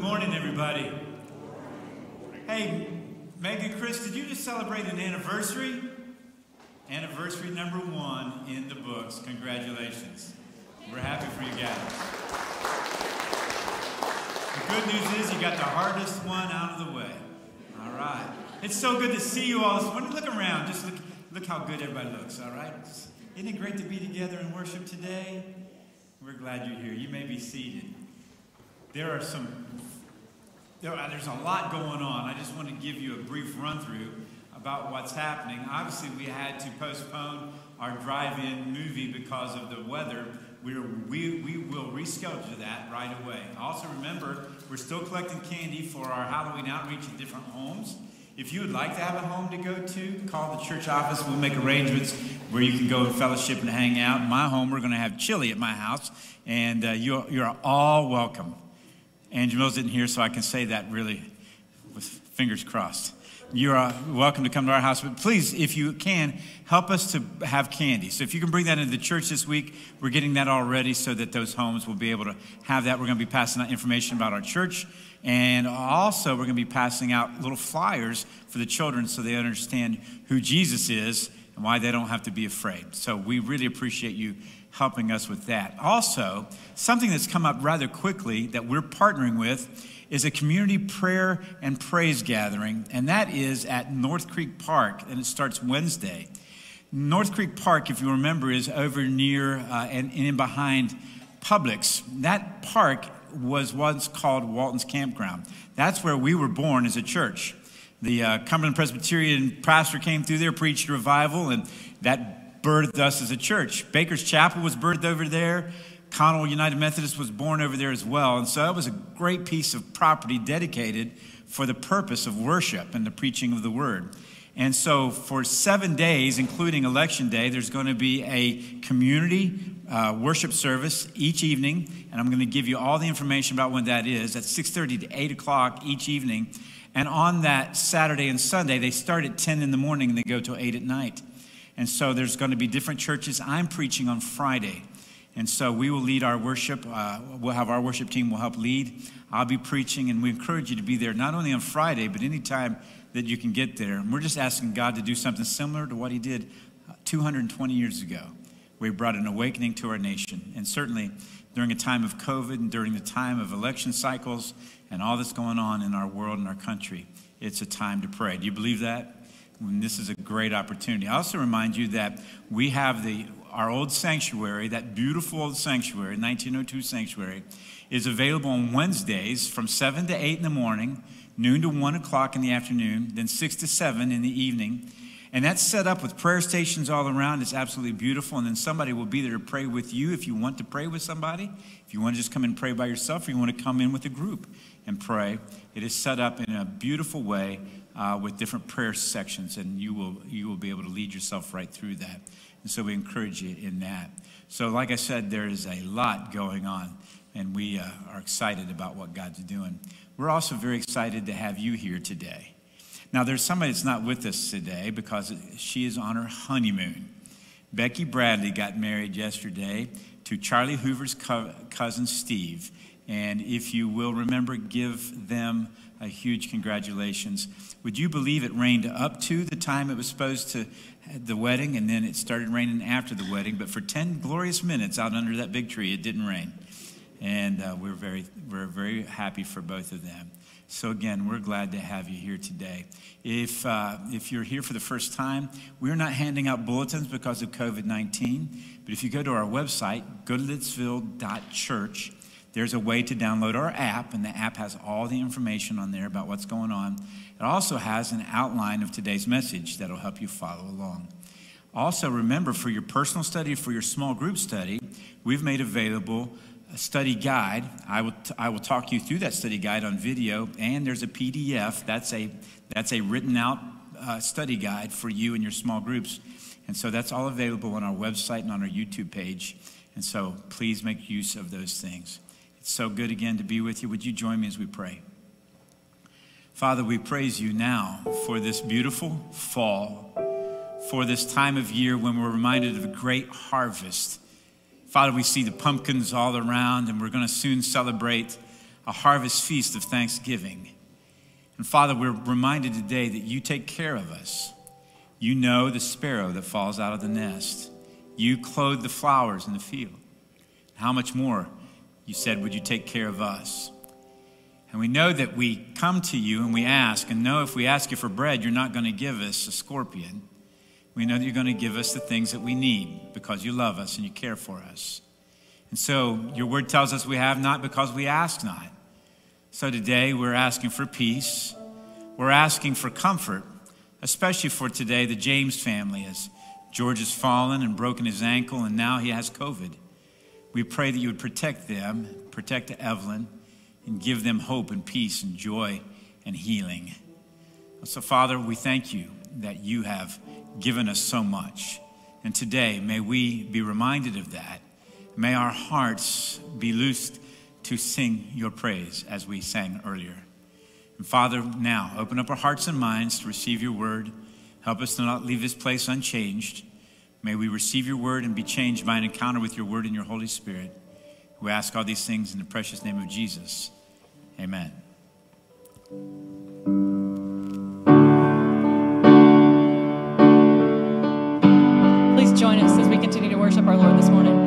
morning, everybody. Hey, Megan, Chris, did you just celebrate an anniversary? Anniversary number 1 in the books. Congratulations. We're happy for you guys. The good news is you got the hardest one out of the way. All right. It's so good to see you all this morning. Look around. Just look how good everybody looks, all right? Isn't it great to be together and worship today? We're glad you're here. You may be seated. There's a lot going on. I just want to give you a brief run-through about what's happening. Obviously, we had to postpone our drive-in movie because of the weather. We will reschedule that right away. Also, remember, we're still collecting candy for our Halloween outreach at different homes. If you would like to have a home to go to, call the church office. We'll make arrangements where you can go and fellowship and hang out. In my home, we're going to have chili at my house, and you're all welcome. Angela Mills isn't here, so I can say that really with fingers crossed. You're welcome to come to our house, but please, if you can, help us to have candy. So if you can bring that into the church this week, we're getting that all ready so that those homes will be able to have that. We're going to be passing out information about our church, and also we're going to be passing out little flyers for the children so they understand who Jesus is and why they don't have to be afraid. So we really appreciate you helping us with that. Also, something that's come up rather quickly that we're partnering with is a community prayer and praise gathering, and that is at North Creek Park, and it starts Wednesday. North Creek Park, if you remember, is over near and in behind Publix. That park was once called Walton's Campground. That's where we were born as a church. The Cumberland Presbyterian pastor came through there, preached a revival, and that birthed us as a church. Baker's Chapel was birthed over there. Connell United Methodist was born over there as well. And so it was a great piece of property dedicated for the purpose of worship and the preaching of the word. And so for 7 days, including Election Day, there's going to be a community worship service each evening. And I'm going to give you all the information about when that is. At 6:30 to 8 o'clock each evening. And on that Saturday and Sunday, they start at 10 in the morning and they go till 8 at night. And so there's going to be different churches. I'm preaching on Friday. And so we will lead our worship. We'll have our worship team will help lead. I'll be preaching, and we encourage you to be there not only on Friday, but any time that you can get there. And we're just asking God to do something similar to what he did 220 years ago, where he brought an awakening to our nation. And certainly during a time of COVID and during the time of election cycles and all that's going on in our world and our country, it's a time to pray. Do you believe that? And this is a great opportunity. I also remind you that we have our old sanctuary, that beautiful old sanctuary, 1902 sanctuary, is available on Wednesdays from 7 to 8 in the morning, noon to 1 o'clock in the afternoon, then 6 to 7 in the evening. And that's set up with prayer stations all around. It's absolutely beautiful. And then somebody will be there to pray with you if you want to pray with somebody. If you want to just come and pray by yourself, or you want to come in with a group and pray. It is set up in a beautiful way with different prayer sections, and you will be able to lead yourself right through that. And so we encourage you in that. So like I said, there is a lot going on, and we are excited about what God's doing. We're also very excited to have you here today. Now, there's somebody that's not with us today because she is on her honeymoon. Becky Bradley got married yesterday to Charlie Hoover's cousin, Steve. And if you will remember, give them a huge congratulations. Would you believe it rained up to the time it was supposed to, the wedding, and then it started raining after the wedding. But for 10 glorious minutes out under that big tree, it didn't rain. And we're very happy for both of them. So again, we're glad to have you here today. If you're here for the first time, we're not handing out bulletins because of COVID-19. But if you go to our website, goodlettsville.church, there's a way to download our app, and the app has all the information on there about what's going on. It also has an outline of today's message that'll help you follow along. Also, remember, for your personal study, for your small group study, we've made available a study guide. I will talk you through that study guide on video, and there's a PDF. That's a written out study guide for you and your small groups. And so that's all available on our website and on our YouTube page. And so please make use of those things. It's so good again to be with you. Would you join me as we pray? Father, we praise you now for this beautiful fall, for this time of year when we're reminded of a great harvest. Father, we see the pumpkins all around, and we're going to soon celebrate a harvest feast of thanksgiving. And Father, we're reminded today that you take care of us. You know the sparrow that falls out of the nest. You clothe the flowers in the field. How much more, you said, would you take care of us? And we know that we come to you and we ask, and know if we ask you for bread, you're not going to give us a scorpion. We know that you're going to give us the things that we need because you love us and you care for us. And so your word tells us we have not because we ask not. So today we're asking for peace. We're asking for comfort, especially for today, the James family, as George has fallen and broken his ankle and now he has COVID. We pray that you would protect them, protect Evelyn, and give them hope and peace and joy and healing. So, Father, we thank you that you have given us so much. And today, may we be reminded of that. May our hearts be loosed to sing your praise as we sang earlier. And Father, now, open up our hearts and minds to receive your word. Help us to not leave this place unchanged. May we receive your word and be changed by an encounter with your word and your Holy Spirit. We ask all these things in the precious name of Jesus. Amen. Please join us as we continue to worship our Lord this morning.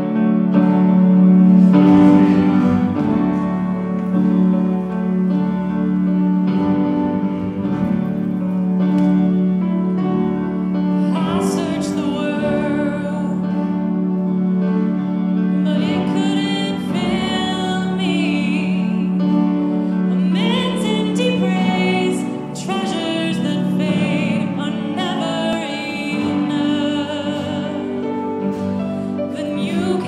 You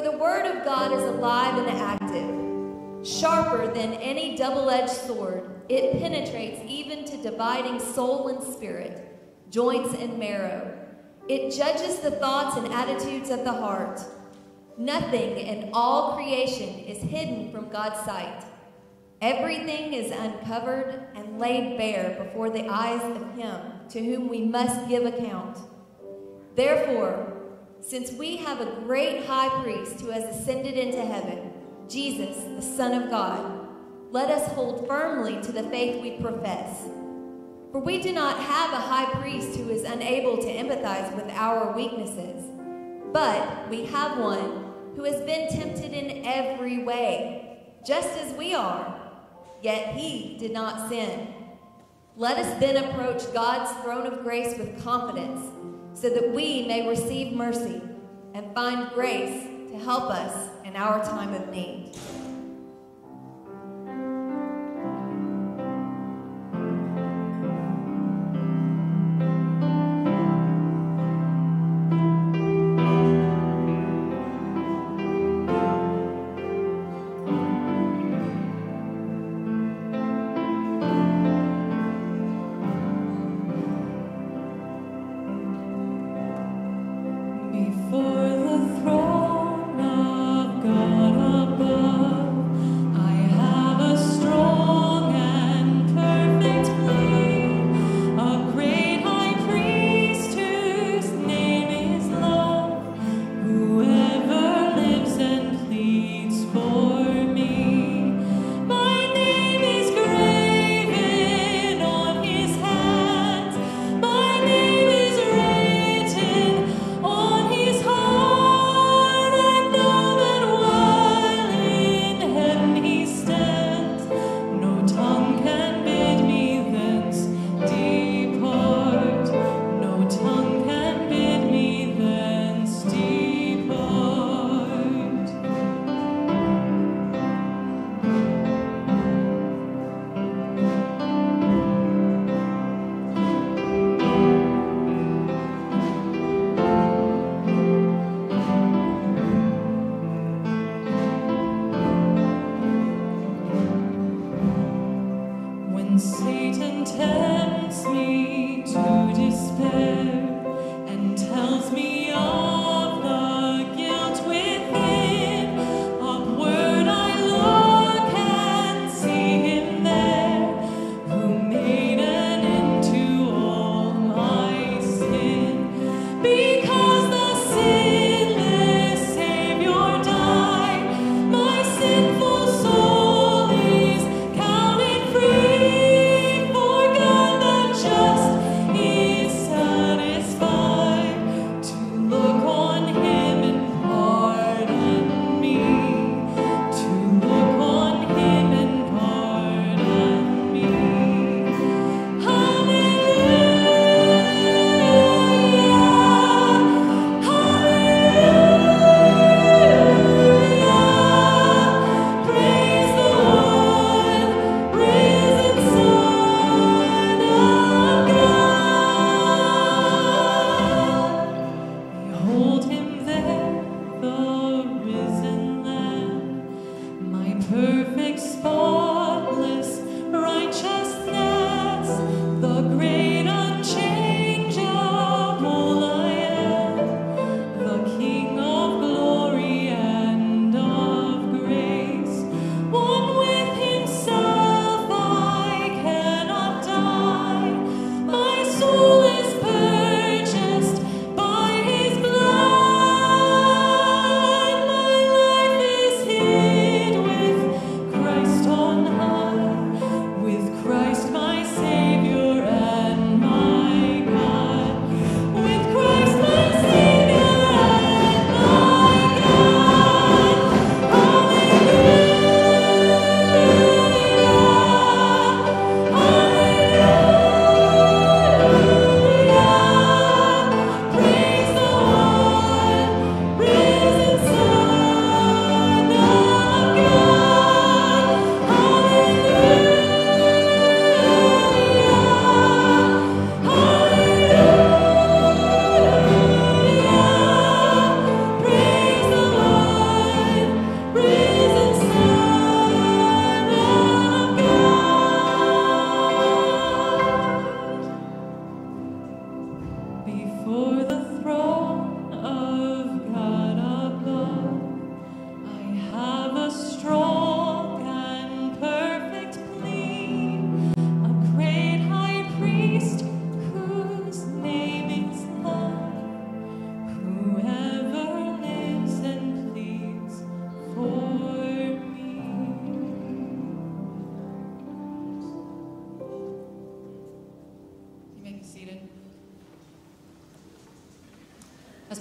the word of God is alive and active, sharper than any double-edged sword. It penetrates even to dividing soul and spirit, joints and marrow. It judges the thoughts and attitudes of the heart. Nothing in all creation is hidden from God's sight. Everything is uncovered and laid bare before the eyes of him to whom we must give account. Therefore, since we have a great high priest who has ascended into heaven, Jesus, the Son of God, let us hold firmly to the faith we profess. For we do not have a high priest who is unable to empathize with our weaknesses, but we have one who has been tempted in every way, just as we are, yet he did not sin. Let us then approach God's throne of grace with confidence, so that we may receive mercy and find grace to help us in our time of need. Before the throne of God above,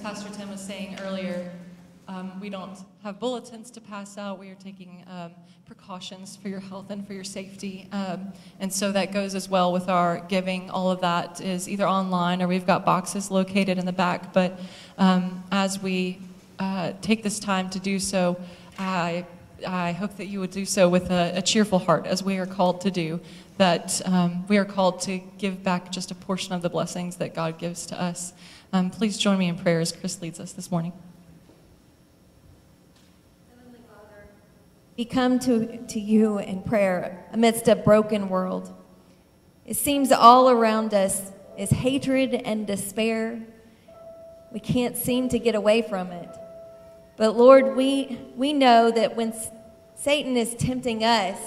Pastor Tim was saying earlier, we don't have bulletins to pass out. We are taking precautions for your health and for your safety. And so that goes as well with our giving. All of that is either online or we've got boxes located in the back. But as we take this time to do so, I hope that you would do so with a cheerful heart, as we are called to do, that we are called to give back just a portion of the blessings that God gives to us. Please join me in prayer as Chris leads us this morning. We come to you in prayer amidst a broken world. It seems all around us is hatred and despair. We can't seem to get away from it. But Lord, we know that when Satan is tempting us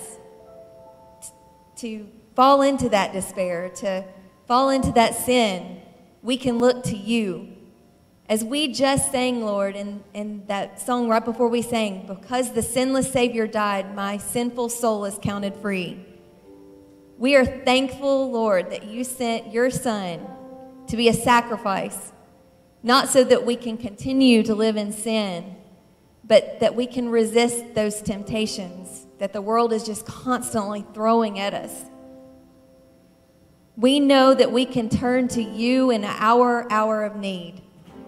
to fall into that despair, to fall into that sin, we can look to you. As we just sang, Lord, in that song right before we sang, because the sinless Savior died, my sinful soul is counted free. We are thankful, Lord, that you sent your Son to be a sacrifice, not so that we can continue to live in sin, but that we can resist those temptations that the world is just constantly throwing at us. We know that we can turn to you in our hour of need.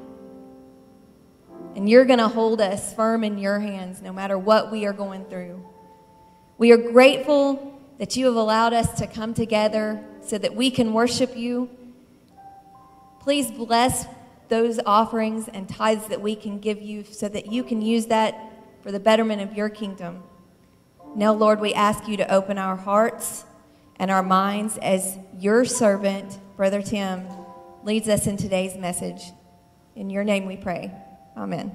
And you're going to hold us firm in your hands no matter what we are going through. We are grateful that you have allowed us to come together so that we can worship you. Please bless those offerings and tithes that we can give you so that you can use that for the betterment of your kingdom. Now, Lord, we ask you to open our hearts and our minds as your servant, Brother Tim, leads us in today's message. In your name we pray. Amen.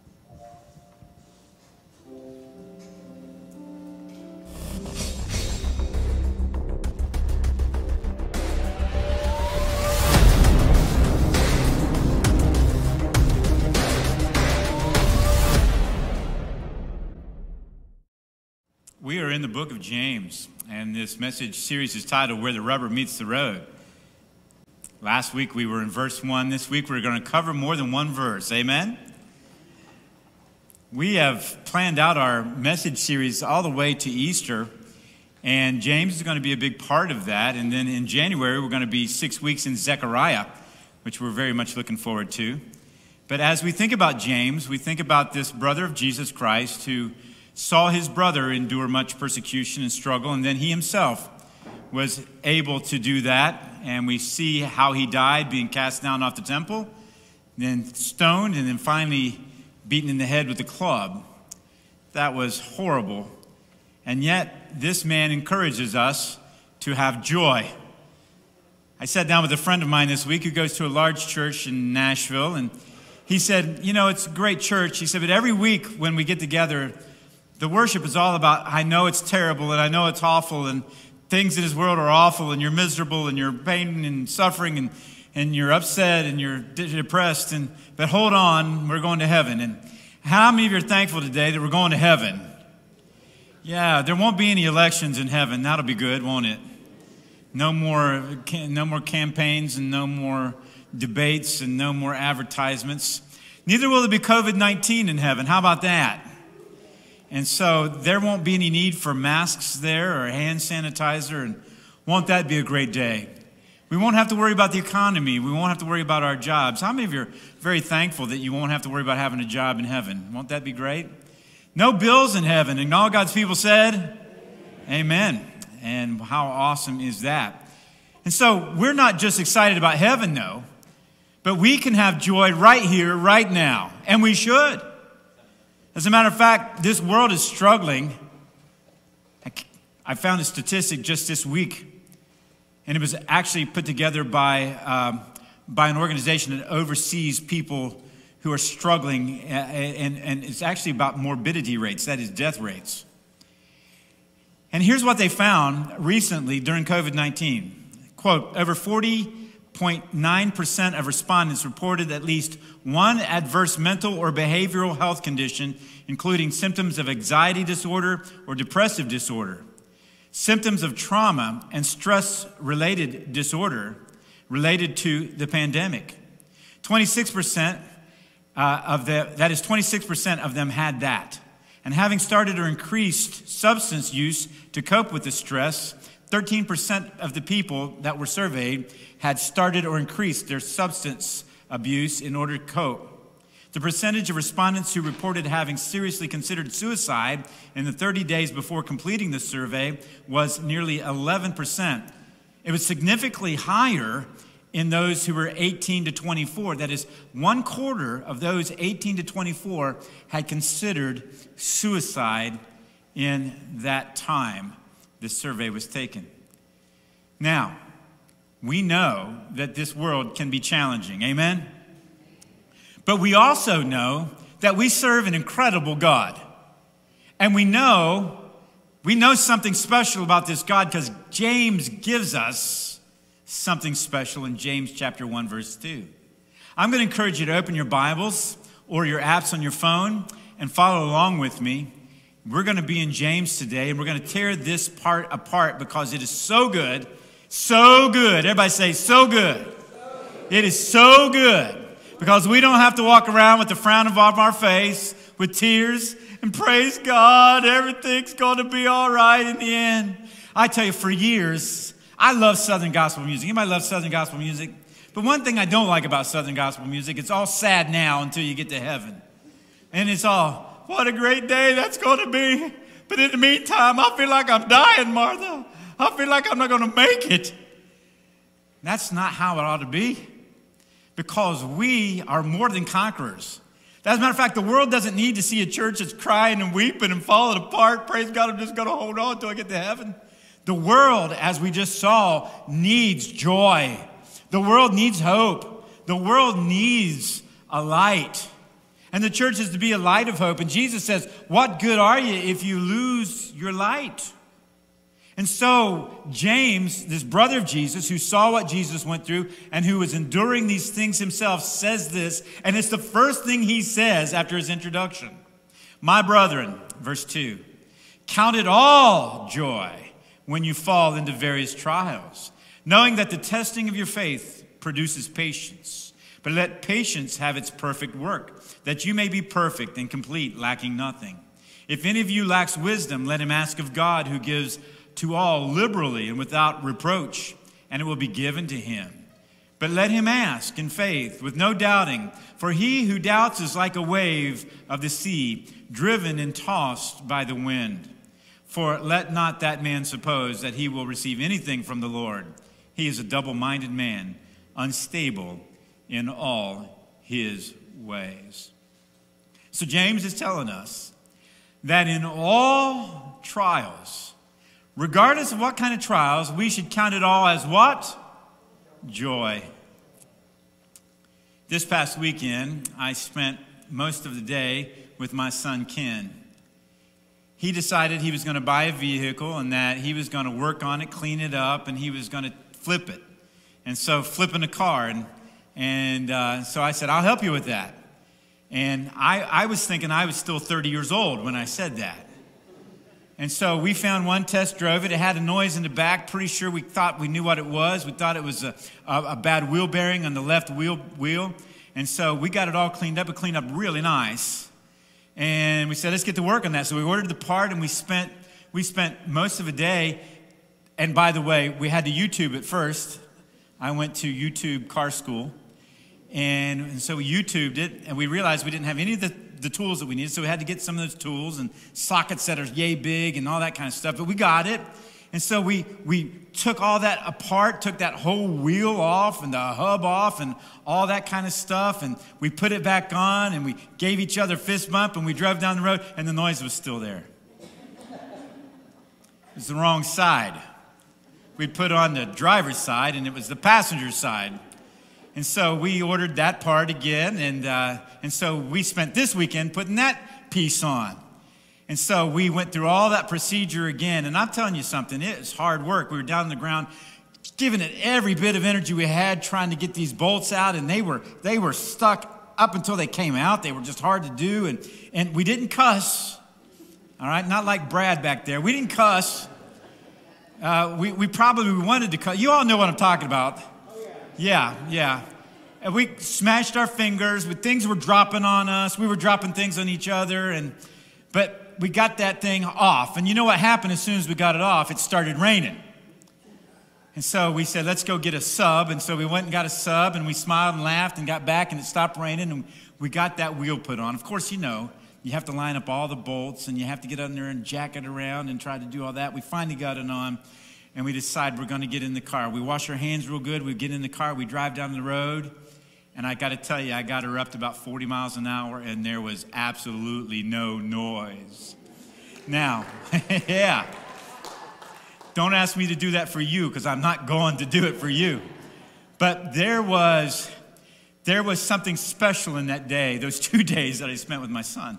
We are in the book of James, and this message series is titled Where the Rubber Meets the Road. Last week we were in verse 1. This week we're going to cover more than one verse. Amen? We have planned out our message series all the way to Easter, and James is going to be a big part of that. And then in January we're going to be 6 weeks in Zechariah, which we're very much looking forward to. But as we think about James, we think about this brother of Jesus Christ who saw his brother endure much persecution and struggle, and then he himself was able to do that. And we see how he died, being cast down off the temple, then stoned, and then finally beaten in the head with a club. That was horrible. And yet, this man encourages us to have joy. I sat down with a friend of mine this week who goes to a large church in Nashville, and he said, you know, it's a great church. He said, but every week when we get together, the worship is all about, I know it's terrible, and I know it's awful, and things in this world are awful, and you're miserable, and you're pain and suffering, and you're upset, and you're depressed, but hold on, we're going to heaven. And how many of you are thankful today that we're going to heaven? Yeah, there won't be any elections in heaven. That'll be good, won't it? No more campaigns, and no more debates, and no more advertisements. Neither will there be COVID-19 in heaven. How about that? And so there won't be any need for masks there or hand sanitizer. And won't that be a great day? We won't have to worry about the economy. We won't have to worry about our jobs. How many of you are very thankful that you won't have to worry about having a job in heaven? Won't that be great? No bills in heaven. And all God's people said, amen. And how awesome is that? And so we're not just excited about heaven, though, but we can have joy right here, right now. And we should. As a matter of fact, this world is struggling. I found a statistic just this week, and it was actually put together by an organization that oversees people who are struggling, and it's actually about morbidity rates, that is death rates. And here's what they found recently during COVID-19. Quote, over 40.9% of respondents reported at least one adverse mental or behavioral health condition, including symptoms of anxiety disorder or depressive disorder, symptoms of trauma and stress-related disorder related to the pandemic. 26% that is 26% of them had that. And having started or increased substance use to cope with the stress, 13% of the people that were surveyed had started or increased their substance abuse in order to cope. The percentage of respondents who reported having seriously considered suicide in the 30 days before completing the survey was nearly 11%. It was significantly higher in those who were 18 to 24. That is, 1/4 of those 18 to 24 had considered suicide in that time this survey was taken. Now, we know that this world can be challenging. Amen? But we also know that we serve an incredible God. And we know something special about this God because James gives us something special in James chapter 1, verse 2. I'm going to encourage you to open your Bibles or your apps on your phone and follow along with me. We're going to be in James today, and we're going to tear this part apart because it is so good. So good. Everybody say, so good. It is so good. Because we don't have to walk around with the frown off our face, with tears, and praise God, everything's going to be all right in the end. I tell you, for years, I love Southern gospel music. Anybody love Southern gospel music? But one thing I don't like about Southern gospel music, it's all sad now until you get to heaven. And it's all, what a great day that's going to be. But in the meantime, I feel like I'm dying, Martha. I feel like I'm not going to make it. That's not how it ought to be. Because we are more than conquerors. As a matter of fact, the world doesn't need to see a church that's crying and weeping and falling apart. Praise God, I'm just going to hold on until I get to heaven. The world, as we just saw, needs joy. The world needs hope. The world needs a light. And the church is to be a light of hope. And Jesus says, what good are you if you lose your light? And so James, this brother of Jesus, who saw what Jesus went through and who was enduring these things himself, says this, and it's the first thing he says after his introduction. My brethren, verse 2, count it all joy when you fall into various trials, knowing that the testing of your faith produces patience. But let patience have its perfect work, that you may be perfect and complete, lacking nothing. If any of you lacks wisdom, let him ask of God, who gives to all liberally and without reproach, and it will be given to him. But let him ask in faith, with no doubting, for he who doubts is like a wave of the sea, driven and tossed by the wind. For let not that man suppose that he will receive anything from the Lord. He is a double-minded man, unstable in all his ways. So James is telling us that in all trials, regardless of what kind of trials, we should count it all as what? Joy. This past weekend, I spent most of the day with my son, Ken. He decided he was going to buy a vehicle and that he was going to work on it, clean it up, and he was going to flip it. And so flipping a car. So I said, I'll help you with that. And I was thinking I was still 30 years old when I said that. And so we found one, test drove it. It had a noise in the back. Pretty sure we thought we knew what it was. We thought it was a bad wheel bearing on the left wheel. And so we got it all cleaned up. It cleaned up really nice. And we said, let's get to work on that. So we ordered the part, and we spent most of the day. And by the way, we had to YouTube it first. I went to YouTube car school. And so we YouTubed it, and we realized we didn't have any of the tools that we needed, so we had to get some of those tools and sockets that are yay big and all that kind of stuff, but we got it. And so we took all that apart, took that whole wheel off and the hub off and all that kind of stuff, and we put it back on, and we gave each other a fist bump, and we drove down the road, and the noise was still there. It was the wrong side. We'd put on the driver's side, and it was the passenger side. And so we ordered that part again, and so we spent this weekend putting that piece on. And so we went through all that procedure again, and I'm telling you something, it was hard work. We were down on the ground, giving it every bit of energy we had, trying to get these bolts out, and they were stuck up until they came out. They were just hard to do, and we didn't cuss, all right? Not like Brad back there. We didn't cuss. We probably wanted to cuss. You all know what I'm talking about. Yeah. And we smashed our fingers, but things were dropping on us. We were dropping things on each other, but we got that thing off. And you know what happened as soon as we got it off? It started raining. And so we said, let's go get a sub. And so we went and got a sub, and we smiled and laughed and got back, and it stopped raining, and we got that wheel put on. Of course, you know, you have to line up all the bolts, and you have to get under and jack it around and try to do all that. We finally got it on, and we decide we're going to get in the car. We wash our hands real good. We get in the car. We drive down the road. And I got to tell you, I got her up to about 40 miles an hour, and there was absolutely no noise. Now, yeah. Don't ask me to do that for you, because I'm not going to do it for you. But there was something special in that day, those 2 days that I spent with my son.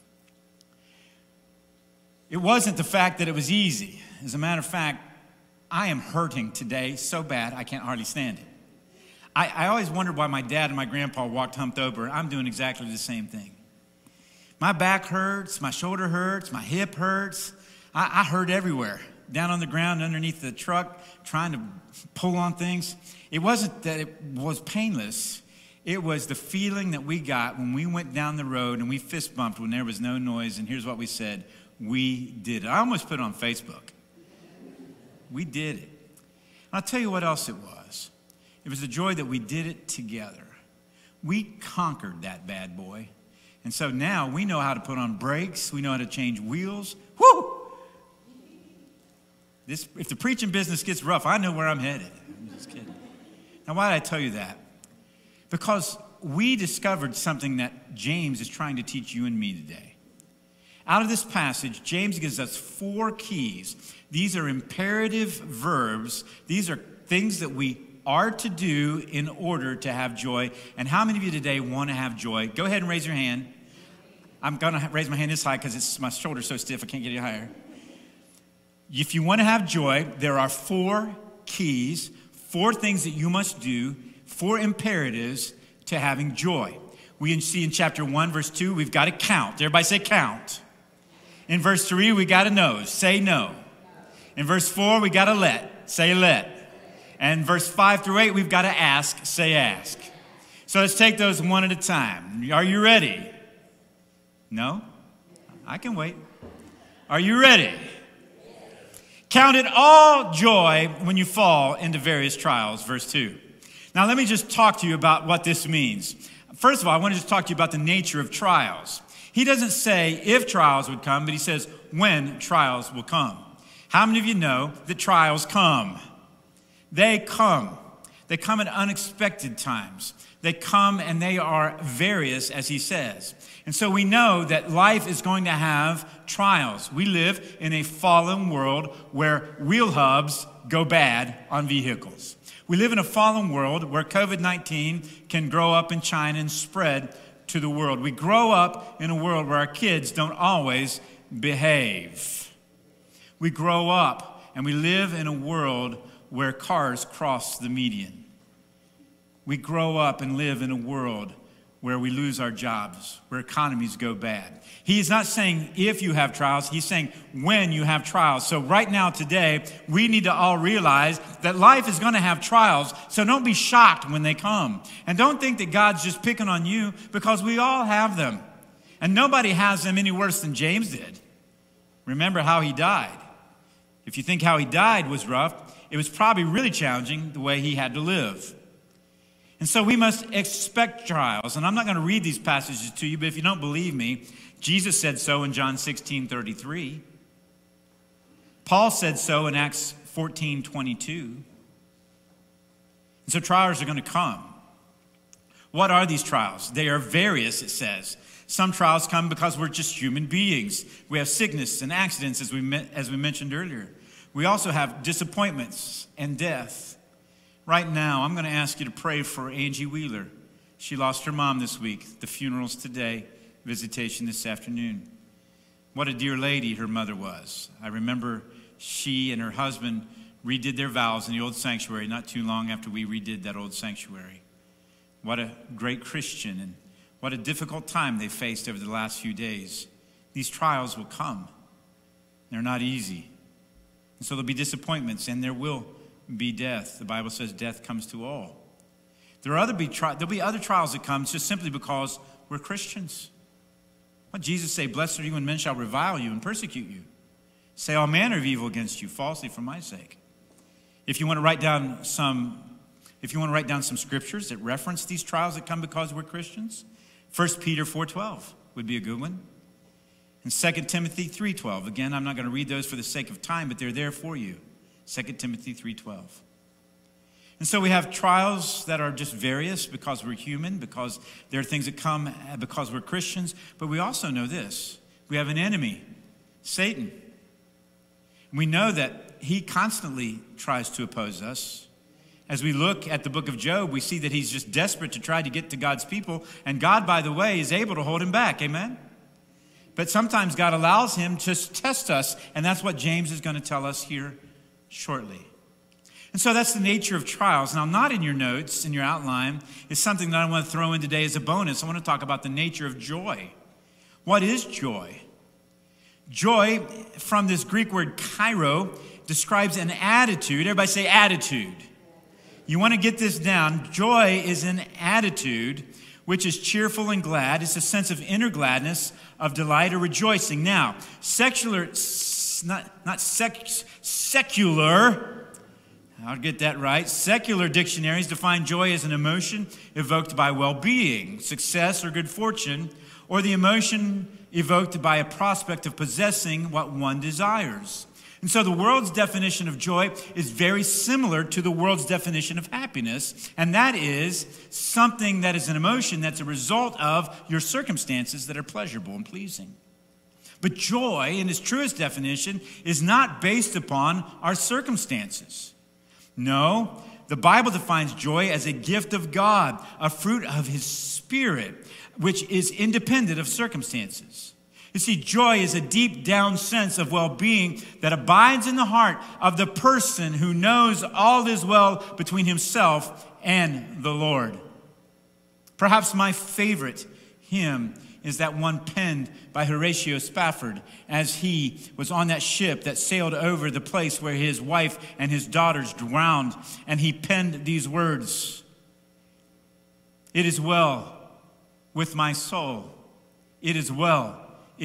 It wasn't the fact that it was easy. As a matter of fact, I am hurting today so bad I can't hardly stand it. I always wondered why my dad and my grandpa walked humped over. I'm doing exactly the same thing. My back hurts, my shoulder hurts, my hip hurts. I hurt everywhere. Down on the ground underneath the truck, trying to pull on things. It wasn't that it was painless. It was the feeling that we got when we went down the road and we fist bumped when there was no noise. And here's what we said. We did it. I almost put it on Facebook. We did it. And I'll tell you what else it was. It was the joy that we did it together. We conquered that bad boy. And so now we know how to put on brakes. We know how to change wheels. Woo! If the preaching business gets rough, I know where I'm headed. I'm just kidding. Now, why did I tell you that? Because we discovered something that James is trying to teach you and me today. Out of this passage, James gives us 4 keys. These are imperative verbs. These are things that we are to do in order to have joy. And how many of you today want to have joy? Go ahead and raise your hand. I'm going to raise my hand this high because my shoulder's so stiff I can't get it higher. If you want to have joy, there are 4 keys, 4 things that you must do, 4 imperatives to having joy. We see in chapter 1, verse 2, we've got to count. Everybody say count. In verse 3, we got to know. Say no. In verse 4, we got to let. Say let. And verse 5 through 8, we've got to ask. Say ask. So let's take those one at a time. Are you ready? No? I can wait. Are you ready? Count it all joy when you fall into various trials, verse 2. Now, let me just talk to you about what this means. First of all, I want to just talk to you about the nature of trials. He doesn't say if trials would come, but he says when trials will come. How many of you know that trials come? They come. They come at unexpected times. They come and they are various, as he says. And so we know that life is going to have trials. We live in a fallen world where wheel hubs go bad on vehicles. We live in a fallen world where COVID-19 can grow up in China and spread to the world. We grow up in a world where our kids don't always behave. We grow up and we live in a world where cars cross the median. We grow up and live in a world where we lose our jobs, where economies go bad. He's not saying if you have trials, he's saying when you have trials. So right now, today, we need to all realize that life is going to have trials, so don't be shocked when they come. And don't think that God's just picking on you, because we all have them. And nobody has them any worse than James did. Remember how he died. If you think how he died was rough, it was probably really challenging the way he had to live. And so we must expect trials. And I'm not going to read these passages to you, but if you don't believe me, Jesus said so in John 16:33. Paul said so in Acts 14:22. And so trials are going to come. What are these trials? They are various, it says. Some trials come because we're just human beings. We have sickness and accidents, as we mentioned earlier. We also have disappointments and death. Right now, I'm going to ask you to pray for Angie Wheeler. She lost her mom this week. The funeral's today, visitation this afternoon. What a dear lady her mother was. I remember she and her husband redid their vows in the old sanctuary not too long after we redid that old sanctuary. What a great Christian, and what a difficult time they faced over the last few days. These trials will come. They're not easy. And so there'll be disappointments, and there will be death. The Bible says death comes to all. There'll be other trials that come just simply because we're Christians. What did Jesus say? Blessed are you when men shall revile you and persecute you, say all manner of evil against you falsely for my sake. If you want to write down some scriptures that reference these trials that come because we're Christians, 1 Peter 4:12 would be a good one. And 2 Timothy 3:12. Again, I'm not going to read those for the sake of time, but they're there for you. 2 Timothy 3:12. And so we have trials that are just various because we're human, because there are things that come because we're Christians. But we also know this. We have an enemy, Satan. We know that he constantly tries to oppose us. As we look at the book of Job, we see that he's just desperate to try to get to God's people. And God, by the way, is able to hold him back. Amen? But sometimes God allows him to test us. And that's what James is going to tell us here shortly. And so that's the nature of trials. Now, not in your notes, in your outline, is something that I want to throw in today as a bonus. I want to talk about the nature of joy. What is joy? Joy, from this Greek word kairo, describes an attitude. Everybody say attitude. You want to get this down. Joy is an attitude which is cheerful and glad. It's a sense of inner gladness, of delight or rejoicing. Now, secular, I'll get that right. Secular dictionaries define joy as an emotion evoked by well-being, success, or good fortune, or the emotion evoked by a prospect of possessing what one desires. And so the world's definition of joy is very similar to the world's definition of happiness, and that is something that is an emotion that's a result of your circumstances that are pleasurable and pleasing. But joy, in its truest definition, is not based upon our circumstances. No, the Bible defines joy as a gift of God, a fruit of His Spirit, which is independent of circumstances. You see, joy is a deep down sense of well-being that abides in the heart of the person who knows all is well between himself and the Lord. Perhaps my favorite hymn is that one penned by Horatio Spafford as he was on that ship that sailed over the place where his wife and his daughters drowned. And he penned these words: "It is well with my soul. It is well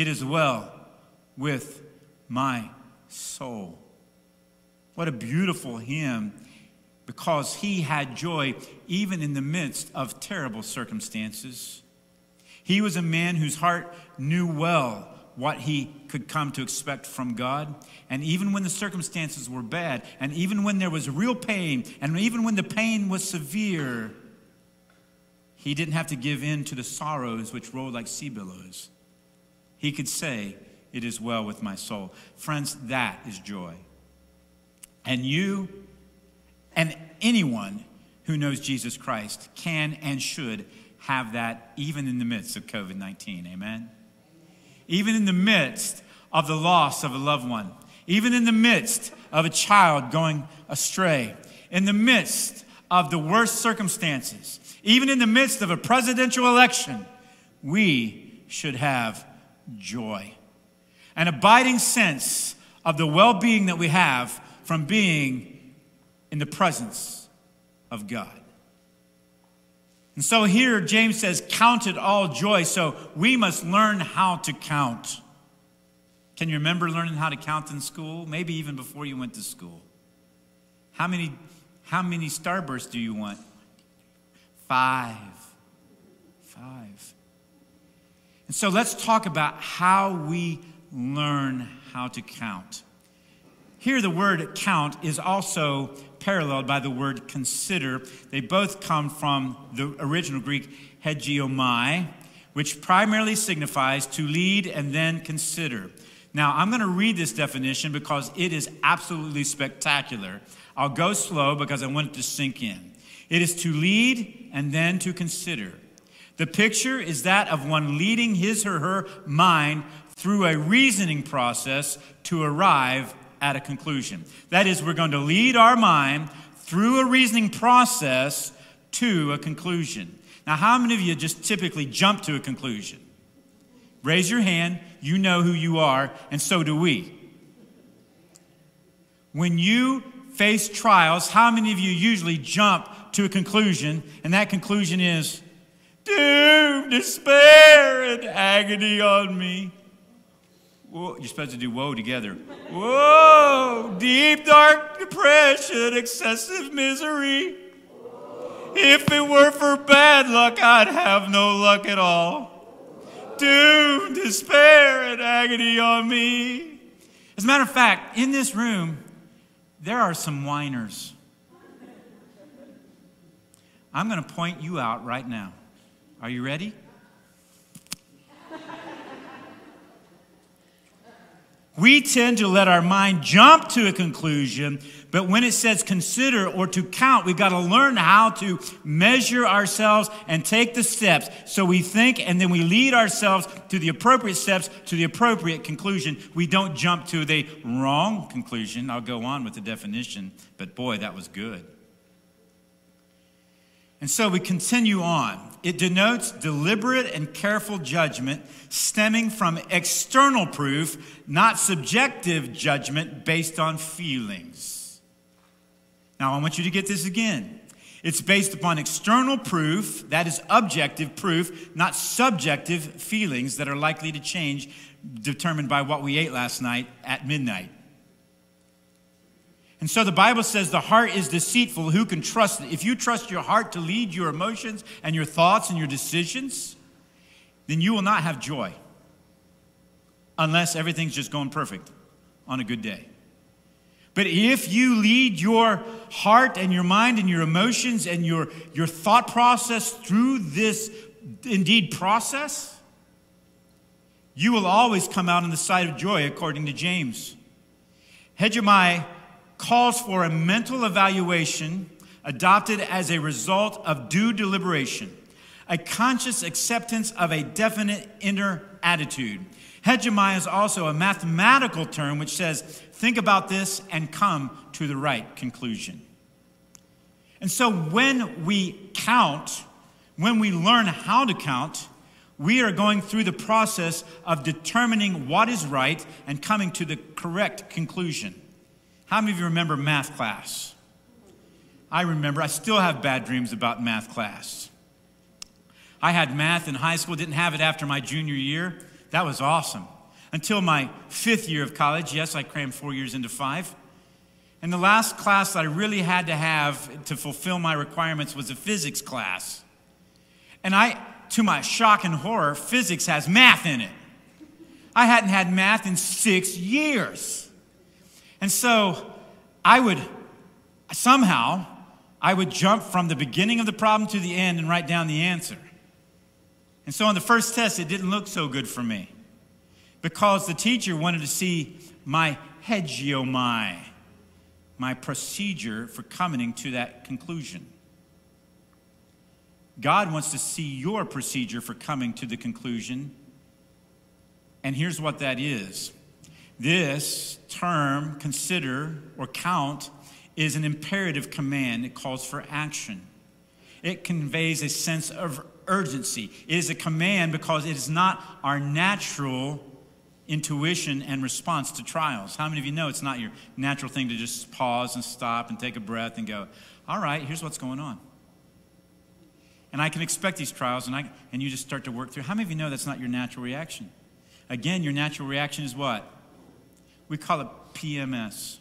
with my soul." What a beautiful hymn, because he had joy even in the midst of terrible circumstances. He was a man whose heart knew well what he could come to expect from God. And even when the circumstances were bad, and even when there was real pain, and even when the pain was severe, he didn't have to give in to the sorrows which rolled like sea billows. He could say, "It is well with my soul." Friends, that is joy. And you and anyone who knows Jesus Christ can and should have that even in the midst of COVID-19. Amen? Even in the midst of the loss of a loved one. Even in the midst of a child going astray. In the midst of the worst circumstances. Even in the midst of a presidential election, we should have joy. An abiding sense of the well-being that we have from being in the presence of God. And so here James says, count it all joy. So we must learn how to count. Can you remember learning how to count in school? Maybe even before you went to school. How many starbursts do you want? 5. And so let's talk about how we learn how to count. Here the word count is also paralleled by the word consider. They both come from the original Greek hegeomai, which primarily signifies to lead and then consider. Now, I'm going to read this definition because it is absolutely spectacular. I'll go slow because I want it to sink in. It is to lead and then to consider. The picture is that of one leading his or her mind through a reasoning process to arrive at a conclusion. That is, we're going to lead our mind through a reasoning process to a conclusion. Now, how many of you just typically jump to a conclusion? Raise your hand. You know who you are, and so do we. When you face trials, how many of you usually jump to a conclusion, and that conclusion is, doom, despair, and agony on me. Whoa, you're supposed to do woe together. Whoa, deep, dark depression, excessive misery. If it were for bad luck, I'd have no luck at all. Doom, despair, and agony on me. As a matter of fact, in this room, there are some whiners. I'm going to point you out right now. Are you ready? We tend to let our mind jump to a conclusion, but when it says consider or to count, we've got to learn how to measure ourselves and take the steps. So we think and then we lead ourselves to the appropriate steps, to the appropriate conclusion. We don't jump to the wrong conclusion. I'll go on with the definition, but boy, that was good. And so we continue on. It denotes deliberate and careful judgment stemming from external proof, not subjective judgment based on feelings. Now, I want you to get this again. It's based upon external proof, that is objective proof, not subjective feelings that are likely to change, determined by what we ate last night at midnight. And so the Bible says the heart is deceitful. Who can trust it? If you trust your heart to lead your emotions and your thoughts and your decisions, then you will not have joy unless everything's just going perfect on a good day. But if you lead your heart and your mind and your emotions and your thought process through this indeed process, you will always come out on the side of joy, according to James. Hegemai calls for a mental evaluation adopted as a result of due deliberation, a conscious acceptance of a definite inner attitude. Hegemai is also a mathematical term which says, think about this and come to the right conclusion. And so when we count, when we learn how to count, we are going through the process of determining what is right and coming to the correct conclusion. How many of you remember math class? I remember. I still have bad dreams about math class. I had math in high school, didn't have it after my junior year. That was awesome. Until my 5th year of college. Yes, I crammed 4 years into 5. And the last class that I really had to have to fulfill my requirements was a physics class. And to my shock and horror, physics has math in it. I hadn't had math in 6 years. And so I would jump from the beginning of the problem to the end and write down the answer. And so on the first test, it didn't look so good for me because the teacher wanted to see my hegemai, my procedure for coming to that conclusion. God wants to see your procedure for coming to the conclusion. And here's what that is. This term, consider or count, is an imperative command. It calls for action. It conveys a sense of urgency. It is a command because it is not our natural intuition and response to trials. How many of you know it's not your natural thing to just pause and stop and take a breath and go, all right, here's what's going on. And I can expect these trials, and you just start to work through. How many of you know that's not your natural reaction? Again, your natural reaction is what? We call it PMS.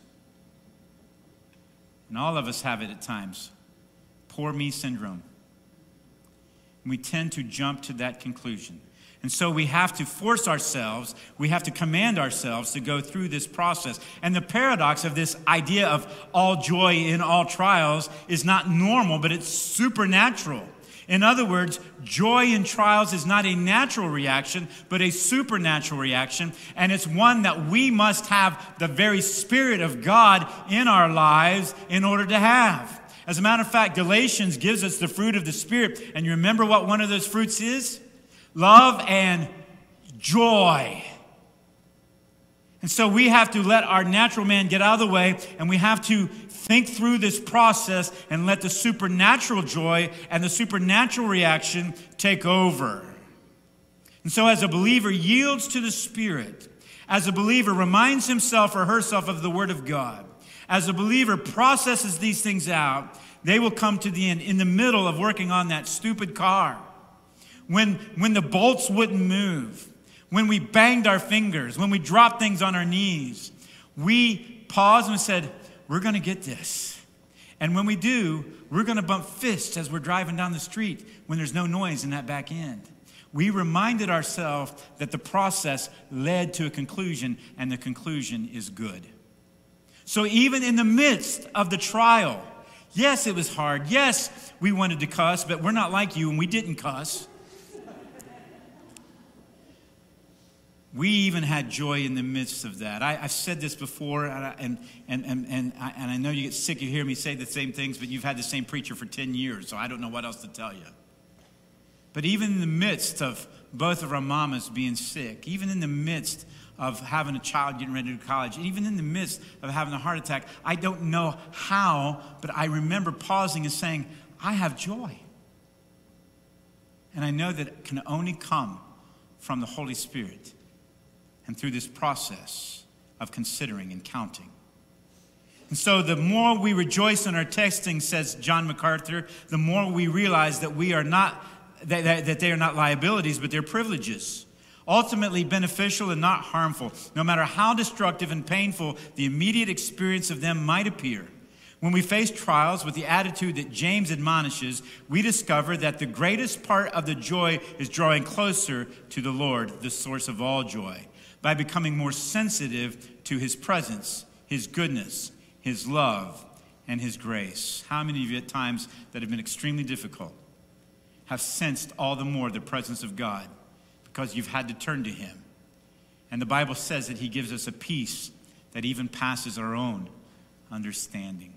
And all of us have it at times. Poor me syndrome. And we tend to jump to that conclusion. And so we have to force ourselves, we have to command ourselves to go through this process. And the paradox of this idea of all joy in all trials is not normal, but it's supernatural. In other words, joy in trials is not a natural reaction, but a supernatural reaction. And it's one that we must have the very Spirit of God in our lives in order to have. As a matter of fact, Galatians gives us the fruit of the Spirit. And you remember what one of those fruits is? Love and joy. And so we have to let our natural man get out of the way, and we have to think through this process and let the supernatural joy and the supernatural reaction take over. And so as a believer yields to the Spirit, as a believer reminds himself or herself of the Word of God, as a believer processes these things out, They will come to the end in the middle of working on that stupid car. When the bolts wouldn't move, when we banged our fingers, when we dropped things on our knees, we paused and said, we're going to get this. And when we do, we're going to bump fists as we're driving down the street when there's no noise in that back end. We reminded ourselves that the process led to a conclusion, and the conclusion is good. So even in the midst of the trial, yes, it was hard. Yes, we wanted to cuss, but we're not like you, and we didn't cuss. We even had joy in the midst of that. I've said this before, and I know you get sick of hearing me say the same things, but you've had the same preacher for 10 years, so I don't know what else to tell you. But even in the midst of both of our mamas being sick, even in the midst of having a child getting ready to go to college, even in the midst of having a heart attack, I don't know how, but I remember pausing and saying, I have joy. And I know that it can only come from the Holy Spirit and through this process of considering and counting. And so the more we rejoice in our texting, says John MacArthur, the more we realize that we are not that they are not liabilities, but they're privileges, ultimately beneficial and not harmful, no matter how destructive and painful the immediate experience of them might appear. When we face trials with the attitude that James admonishes, we discover that the greatest part of the joy is drawing closer to the Lord, the source of all joy, by becoming more sensitive to his presence, his goodness, his love, and his grace. How many of you at times that have been extremely difficult have sensed all the more the presence of God because you've had to turn to him? And the Bible says that he gives us a peace that even passes our own understanding.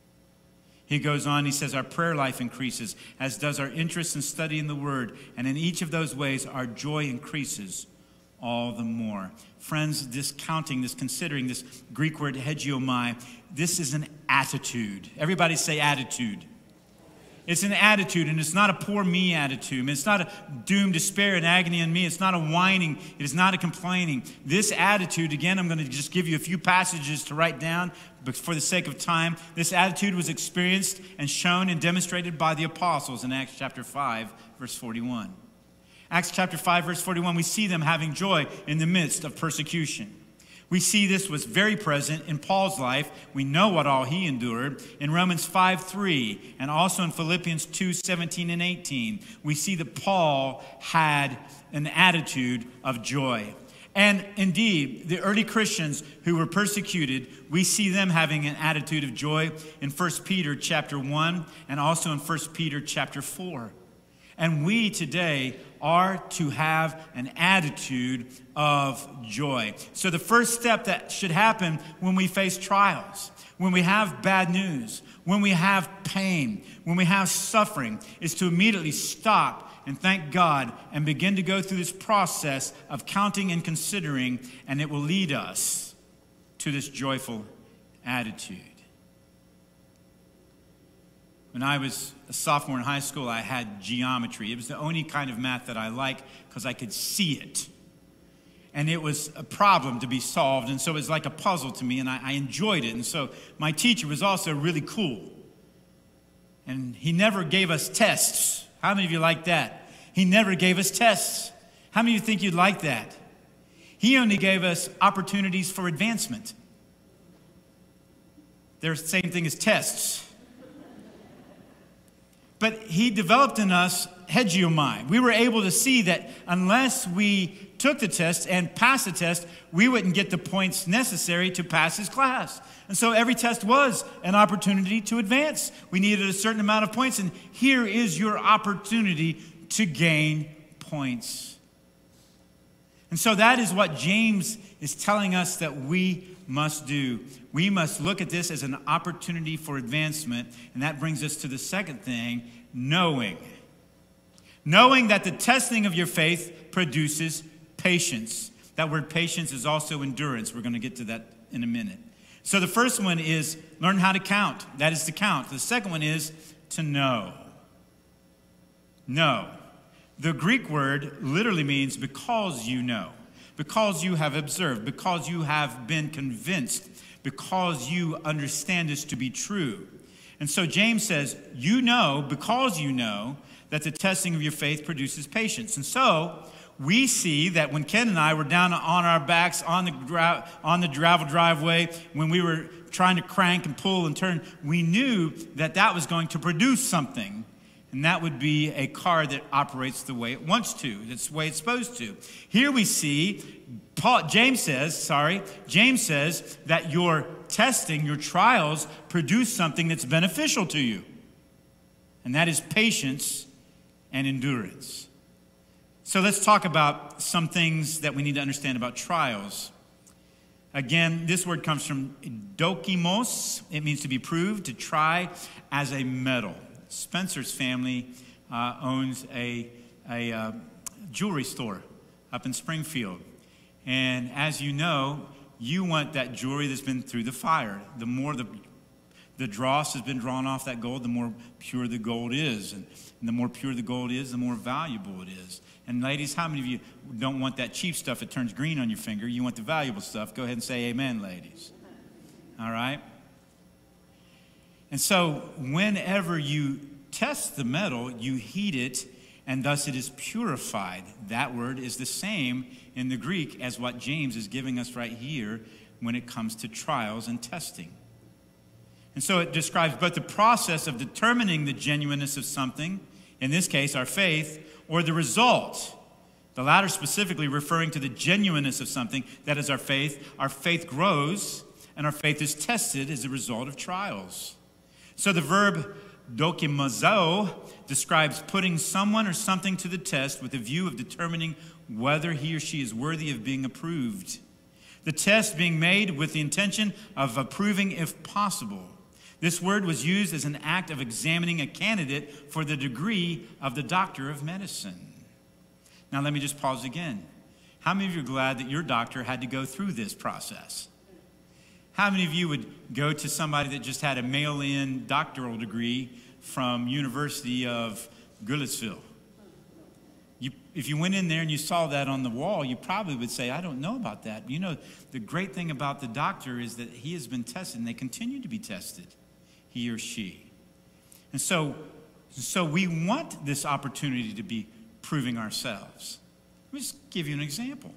He goes on, he says, our prayer life increases, as does our interest in studying the Word. And in each of those ways, our joy increases all the more. Friends, this counting, this considering, this Greek word hegiomai, this is an attitude. Everybody say attitude. It's an attitude, and it's not a poor me attitude. It's not a doom, despair, and agony in me. It's not a whining. It is not a complaining. This attitude, again, I'm going to just give you a few passages to write down, but for the sake of time, this attitude was experienced and shown and demonstrated by the apostles in Acts chapter 5, verse 41. Acts chapter 5, verse 41, we see them having joy in the midst of persecution. We see this was very present in Paul's life. We know what all he endured. In Romans 5:3 and also in Philippians 2:17 and 18, we see that Paul had an attitude of joy. And indeed, the early Christians who were persecuted, we see them having an attitude of joy in 1 Peter chapter 1 and also in 1 Peter chapter 4. And we today are to have an attitude of joy. So the first step that should happen when we face trials, when we have bad news, when we have pain, when we have suffering, is to immediately stop and thank God and begin to go through this process of counting and considering, and it will lead us to this joyful attitude. When I was a sophomore in high school, I had geometry. It was the only kind of math that I liked because I could see it. And it was a problem to be solved, and so it was like a puzzle to me, and I enjoyed it. And so my teacher was also really cool. And he never gave us tests. How many of you like that? He never gave us tests. How many of you think you'd like that? He only gave us opportunities for advancement. They're the same thing as tests. But he developed in us hegiomai. We were able to see that unless we took the test and passed the test, we wouldn't get the points necessary to pass his class. And so every test was an opportunity to advance. We needed a certain amount of points, and here is your opportunity to gain points. And so that is what James is telling us that we must do. We must look at this as an opportunity for advancement, and that brings us to the second thing, knowing. Knowing that the testing of your faith produces patience. That word patience is also endurance. We're going to get to that in a minute. So the first one is learn how to count. That is to count. The second one is to know. Know. The Greek word literally means because you know, because you have observed, because you have been convinced, because you understand this to be true. And so James says, you know, because you know, that the testing of your faith produces patience. And so we see that when Ken and I were down on our backs on the gravel driveway, when we were trying to crank and pull and turn, we knew that that was going to produce something. And that would be a car that operates the way it wants to. That's the way it's supposed to. Here we see, James says that your testing, your trials, produce something that's beneficial to you. And that is patience and endurance. So let's talk about some things that we need to understand about trials. Again, this word comes from dokimos. It means to be proved, to try as a metal. Spencer's family owns a jewelry store up in Springfield. And as you know, you want that jewelry that's been through the fire. The more the dross has been drawn off that gold, the more pure the gold is. And the more pure the gold is, the more valuable it is. And ladies, how many of you don't want that cheap stuff that turns green on your finger? You want the valuable stuff. Go ahead and say amen, ladies. All right? And so whenever you test the metal, you heat it, and thus it is purified. That word is the same in the Greek as what James is giving us right here when it comes to trials and testing. And so it describes both the process of determining the genuineness of something, in this case our faith, or the result. The latter specifically referring to the genuineness of something, that is our faith. Our faith grows, and our faith is tested as a result of trials. So the verb dokimazo describes putting someone or something to the test with a view of determining whether he or she is worthy of being approved. The test being made with the intention of approving if possible. This word was used as an act of examining a candidate for the degree of the doctor of medicine. Now let me just pause again. How many of you are glad that your doctor had to go through this process? How many of you would go to somebody that just had a mail-in doctoral degree from University of Goodlettsville? If you went in there and you saw that on the wall, you probably would say, I don't know about that. You know, the great thing about the doctor is that he has been tested, and they continue to be tested, he or she. And so we want this opportunity to be proving ourselves. Let me just give you an example.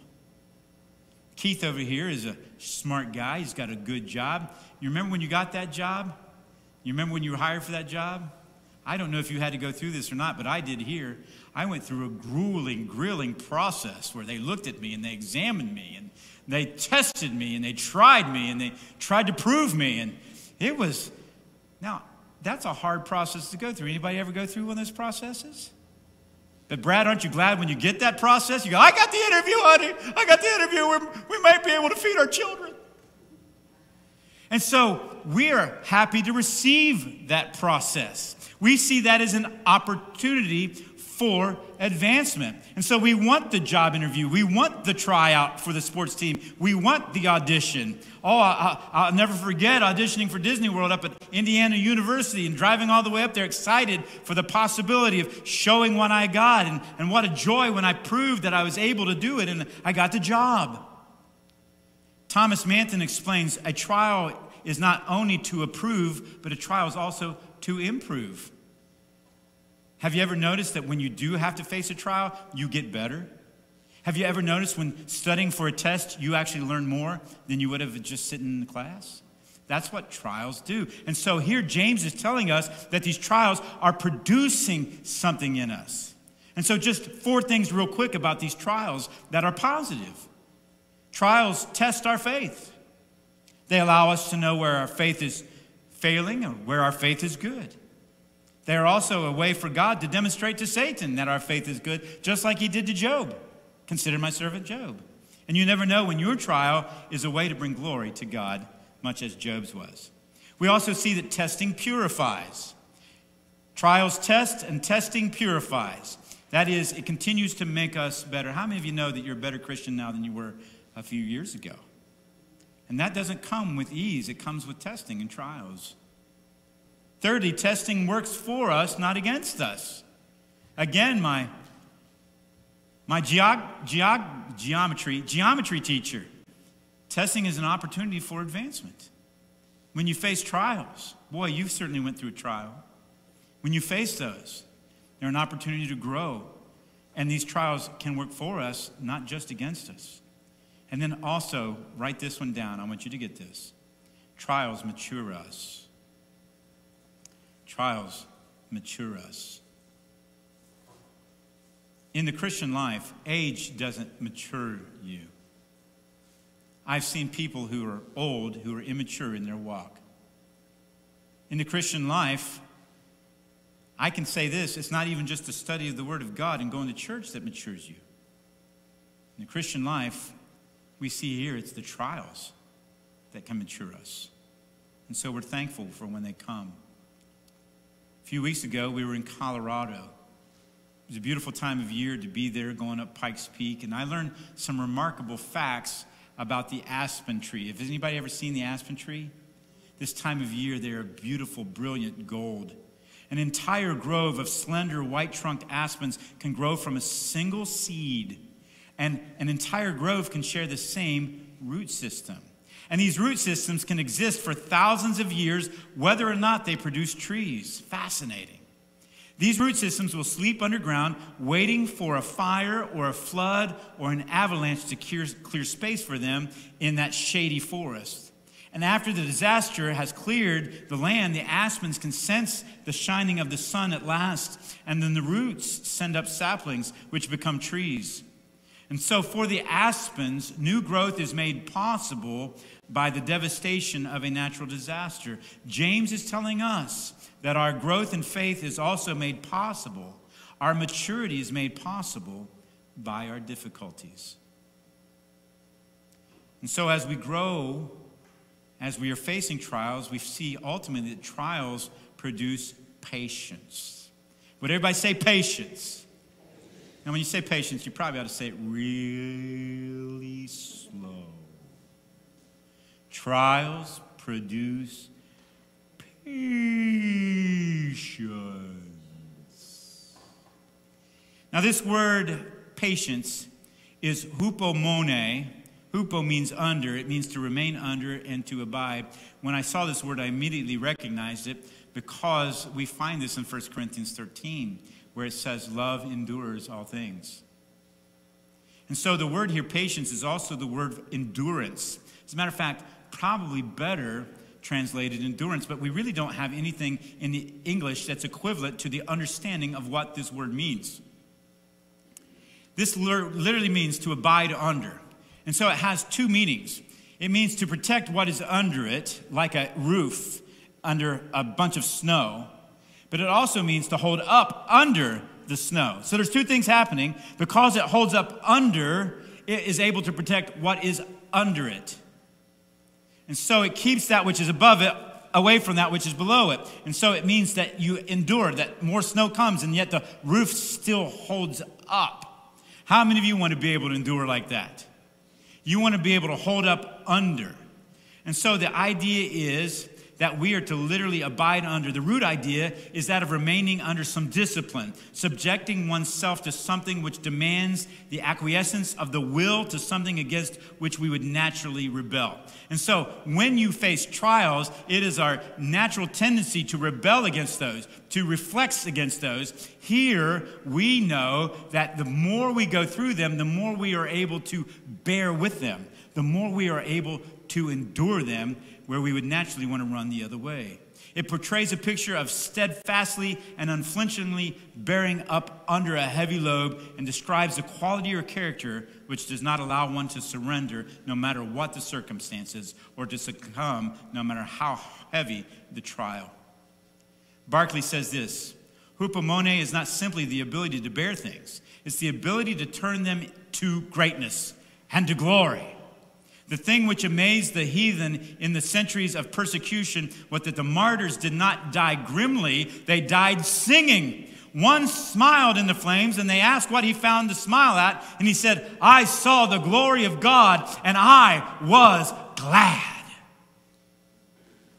Keith over here is a smart guy. He's got a good job. You remember when you got that job? You remember when you were hired for that job? I don't know if you had to go through this or not, but I did here. I went through a grilling process where they looked at me and they examined me and they tested me and they tried me and they tried to prove me. And it was, now, that's a hard process to go through. Anybody ever go through one of those processes? But Brad, aren't you glad when you get that process? You go, I got the interview, honey. I got the interview where we might be able to feed our children. And so we are happy to receive that process. We see that as an opportunity for advancement. And so we want the job interview. We want the tryout for the sports team. We want the audition. Oh, I'll never forget auditioning for Disney World up at Indiana University and driving all the way up there excited for the possibility of showing what I got. And what a joy when I proved that I was able to do it and I got the job. Thomas Manton explains a trial is not only to approve, but a trial is also to improve. Have you ever noticed that when you do have to face a trial, you get better? Have you ever noticed when studying for a test, you actually learn more than you would have just sitting in the class? That's what trials do. And so here James is telling us that these trials are producing something in us. And so just 4 things real quick about these trials that are positive. Trials test our faith. They allow us to know where our faith is failing or where our faith is good. They are also a way for God to demonstrate to Satan that our faith is good, just like he did to Job. Consider my servant Job. And you never know when your trial is a way to bring glory to God, much as Job's was. We also see that testing purifies. Trials test and testing purifies. That is, it continues to make us better. How many of you know that you're a better Christian now than you were a few years ago? And that doesn't come with ease. It comes with testing and trials. Thirdly, testing works for us, not against us. Again, my geometry teacher, testing is an opportunity for advancement. When you face trials, boy, you certainly went through a trial. When you face those, they're an opportunity to grow. And these trials can work for us, not just against us. And then also, write this one down. I want you to get this. Trials mature us. Trials mature us. In the Christian life, age doesn't mature you. I've seen people who are old, who are immature in their walk. In the Christian life, I can say this, it's not even just the study of the Word of God and going to church that matures you. In the Christian life, we see here it's the trials that can mature us. And so we're thankful for when they come. A few weeks ago, we were in Colorado. It was a beautiful time of year to be there, going up Pikes Peak. And I learned some remarkable facts about the aspen tree. Has anybody ever seen the aspen tree? This time of year, they are beautiful, brilliant gold. An entire grove of slender, white-trunked aspens can grow from a single seed. And an entire grove can share the same root system. And these root systems can exist for thousands of years, whether or not they produce trees. Fascinating. These root systems will sleep underground, waiting for a fire or a flood or an avalanche to clear space for them in that shady forest. And after the disaster has cleared the land, the aspens can sense the shining of the sun at last, and then the roots send up saplings, which become trees. And so for the aspens, new growth is made possible by the devastation of a natural disaster. James is telling us that our growth in faith is also made possible. Our maturity is made possible by our difficulties. And so as we grow, as we are facing trials, we see ultimately that trials produce patience. Would everybody say patience? And when you say patience, you probably ought to say it really slow. Trials produce patience. Now this word patience is hupomone. Hupo means under. It means to remain under and to abide. When I saw this word, I immediately recognized it because we find this in 1 Corinthians 13, where it says, love endures all things. And so the word here, patience, is also the word endurance. As a matter of fact, probably better translated endurance, but we really don't have anything in the English that's equivalent to the understanding of what this word means. This literally means to abide under. And so it has two meanings. It means to protect what is under it, like a roof under a bunch of snow. But it also means to hold up under the snow. So there's two things happening. Because it holds up under, it is able to protect what is under it. And so it keeps that which is above it away from that which is below it. And so it means that you endure, that more snow comes, and yet the roof still holds up. How many of you want to be able to endure like that? You want to be able to hold up under. And so the idea is that we are to literally abide under. The root idea is that of remaining under some discipline, subjecting oneself to something which demands the acquiescence of the will to something against which we would naturally rebel. And so when you face trials, it is our natural tendency to rebel against those, to reflex against those. Here, we know that the more we go through them, the more we are able to bear with them, the more we are able to endure them, where we would naturally want to run the other way. It portrays a picture of steadfastly and unflinchingly bearing up under a heavy load and describes a quality or character which does not allow one to surrender no matter what the circumstances or to succumb no matter how heavy the trial. Barclay says this, hupomone is not simply the ability to bear things. It's the ability to turn them to greatness and to glory. The thing which amazed the heathen in the centuries of persecution was that the martyrs did not die grimly, they died singing. One smiled in the flames, and they asked what he found to smile at, and he said, I saw the glory of God, and I was glad.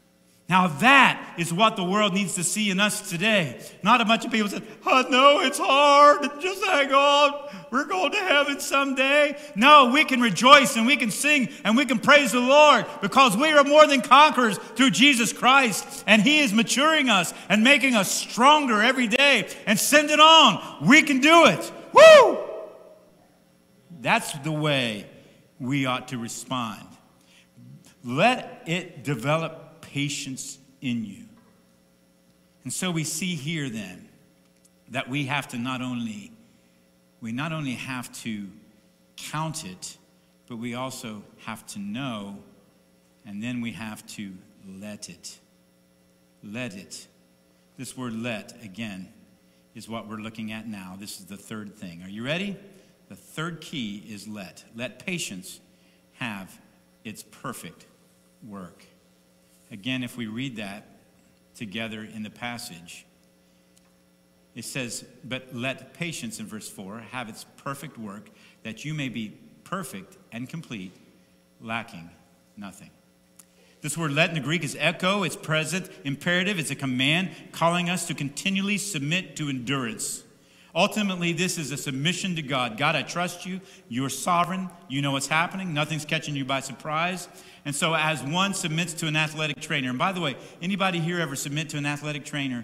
Now that is what the world needs to see in us today. Not a bunch of people say, "I know it's hard, just hang on, we're going to heaven someday." No, we can rejoice and we can sing and we can praise the Lord because we are more than conquerors through Jesus Christ. And He is maturing us and making us stronger every day. And send it on. We can do it. Woo! That's the way we ought to respond. Let it develop patience in you. And so we see here then that we have to not only have to count it, but we also have to know, and then we have to let it. Let it. This word let, again, is what we're looking at now. This is the third thing. Are you ready? The third key is let. Let patience have its perfect work. Again, if we read that together in the passage, it says, "But let patience," in verse 4, "have its perfect work, that you may be perfect and complete, lacking nothing." This word let in the Greek is echo. It's present, imperative. It's a command calling us to continually submit to endurance. Ultimately, this is a submission to God. God, I trust you. You're sovereign. You know what's happening. Nothing's catching you by surprise. And so as one submits to an athletic trainer, and by the way, anybody here ever submit to an athletic trainer?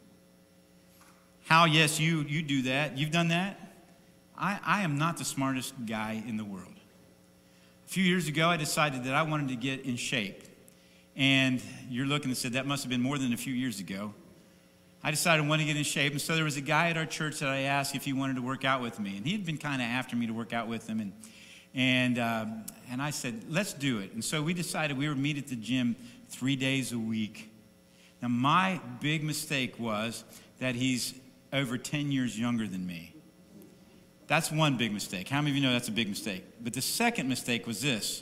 How? Yes, you do that. You've done that? I am not the smartest guy in the world. A few years ago, I decided that I wanted to get in shape. And you're looking and said, that must have been more than a few years ago. I decided I wanted to get in shape, and so there was a guy at our church that I asked if he wanted to work out with me, and he had been kind of after me to work out with him, and I said, let's do it. And so we decided we would meet at the gym 3 days a week. Now, my big mistake was that he's over 10 years younger than me. That's one big mistake. How many of you know that's a big mistake? But the second mistake was this.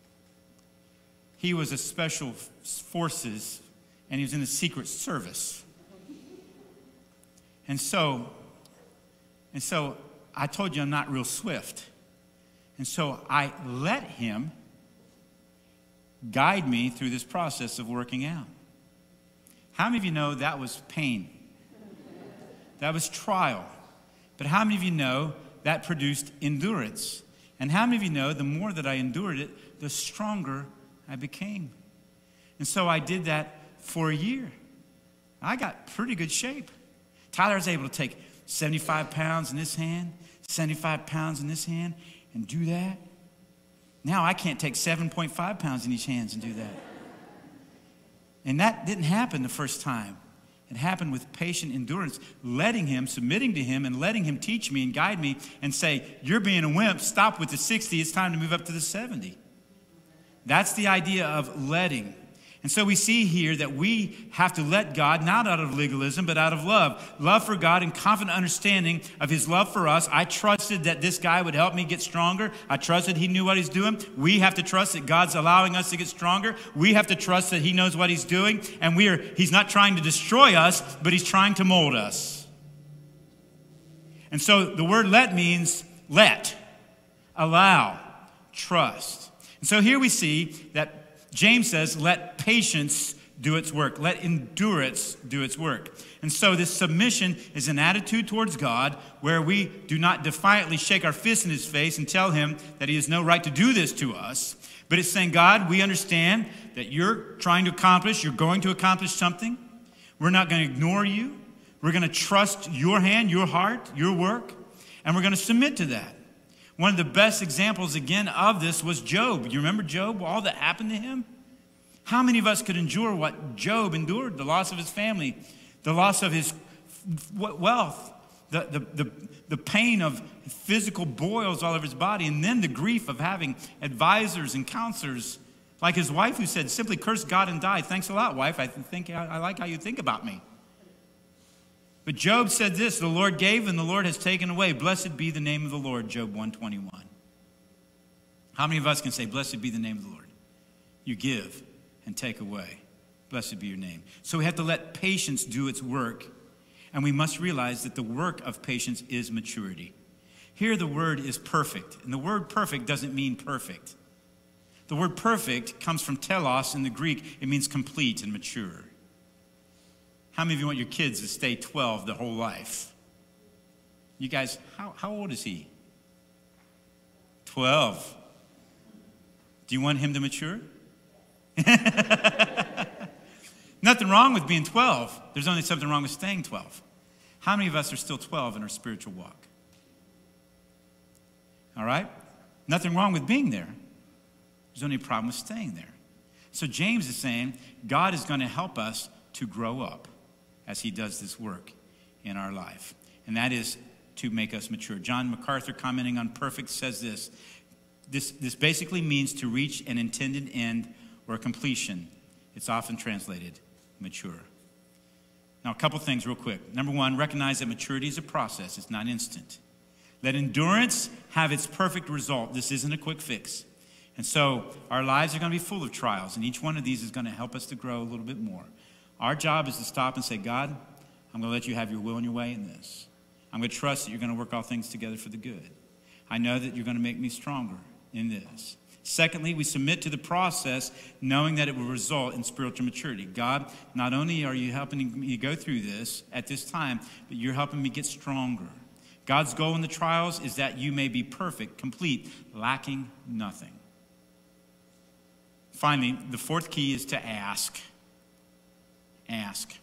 He was a special forces, and he was in the Secret Service. And so I told you I'm not real swift. And so I let him guide me through this process of working out. How many of you know that was pain? That was trial. But how many of you know that produced endurance? And how many of you know the more that I endured it, the stronger I became? And so I did that for a year. I got pretty good shape. Tyler was able to take 75 pounds in this hand, 75 pounds in this hand, and do that. Now I can't take 7.5 pounds in each hand and do that. And that didn't happen the first time. It happened with patient endurance, letting him, submitting to him, and letting him teach me and guide me and say, you're being a wimp, stop with the 60, it's time to move up to the 70. That's the idea of letting. And so we see here that we have to let God, not out of legalism, but out of love. Love for God and confident understanding of His love for us. I trusted that this guy would help me get stronger. I trusted he knew what he's doing. We have to trust that God's allowing us to get stronger. We have to trust that He knows what He's doing. And He's not trying to destroy us, but He's trying to mold us. And so the word let means let, allow, trust. And so here we see that James says, let patience do its work. Let endurance do its work. And so this submission is an attitude towards God where we do not defiantly shake our fist in His face and tell Him that He has no right to do this to us. But it's saying, God, we understand that you're trying to accomplish, you're going to accomplish something. We're not going to ignore you. We're going to trust your hand, your heart, your work, and we're going to submit to that. One of the best examples, again, of this was Job. You remember Job, all that happened to him? How many of us could endure what Job endured? The loss of his family, the loss of his wealth, the pain of physical boils all over his body, and then the grief of having advisors and counselors like his wife who said, simply curse God and die. Thanks a lot, wife. I like how you think about me. But Job said this, the Lord gave and the Lord has taken away. Blessed be the name of the Lord, Job 1:21. How many of us can say, blessed be the name of the Lord? You give and take away. Blessed be your name. So we have to let patience do its work. And we must realize that the work of patience is maturity. Here the word is perfect. And the word perfect doesn't mean perfect. The word perfect comes from telos in the Greek. It means complete and mature. How many of you want your kids to stay 12 their whole life? You guys, how old is he? 12. Do you want him to mature? Nothing wrong with being 12. There's only something wrong with staying 12. How many of us are still 12 in our spiritual walk? All right? Nothing wrong with being there. There's only a problem with staying there. So James is saying God is going to help us to grow up as he does this work in our life. And that is to make us mature. John MacArthur, commenting on perfect, says this. This basically means to reach an intended end or completion. It's often translated mature. Now, a couple things real quick. Number one, recognize that maturity is a process. It's not instant. Let endurance have its perfect result. This isn't a quick fix. And so our lives are going to be full of trials, and each one of these is going to help us to grow a little bit more. Our job is to stop and say, God, I'm going to let you have your will and your way in this. I'm going to trust that you're going to work all things together for the good. I know that you're going to make me stronger in this. Secondly, we submit to the process knowing that it will result in spiritual maturity. God, not only are you helping me go through this at this time, but you're helping me get stronger. God's goal in the trials is that you may be perfect, complete, lacking nothing. Finally, the fourth key is to ask. Ask.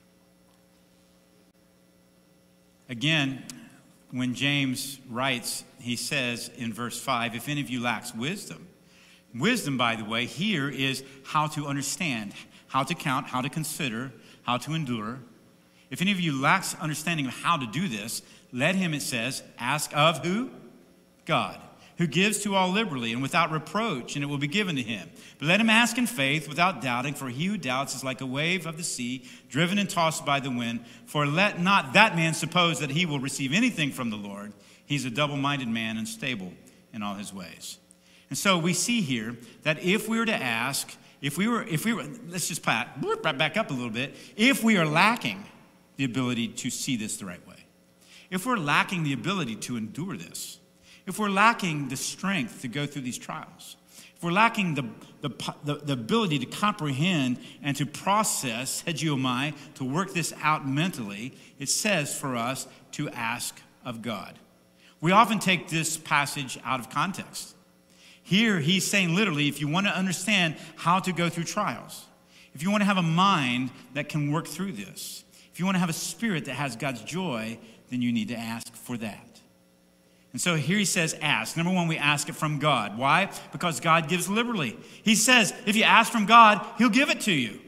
Again, when James writes, he says in verse 5, if any of you lacks wisdom. Wisdom, by the way, here is how to understand, how to count, how to consider, how to endure. If any of you lacks understanding of how to do this, let him, it says, ask of who? God, who gives to all liberally and without reproach, and it will be given to him. But let him ask in faith without doubting, for he who doubts is like a wave of the sea, driven and tossed by the wind. For let not that man suppose that he will receive anything from the Lord. He's a double-minded man, unstable in all his ways. And so we see here that if we were to ask, if we were, let's just back up a little bit. If we are lacking the ability to see this the right way, if we're lacking the ability to endure this, if we're lacking the strength to go through these trials, if we're lacking the ability to comprehend and to process, hegeomai, to work this out mentally, it says for us to ask of God. We often take this passage out of context. Here he's saying literally, if you want to understand how to go through trials, if you want to have a mind that can work through this, if you want to have a spirit that has God's joy, then you need to ask for that. And so here he says ask. Number one, we ask it from God. Why? Because God gives liberally. He says if you ask from God, he'll give it to you.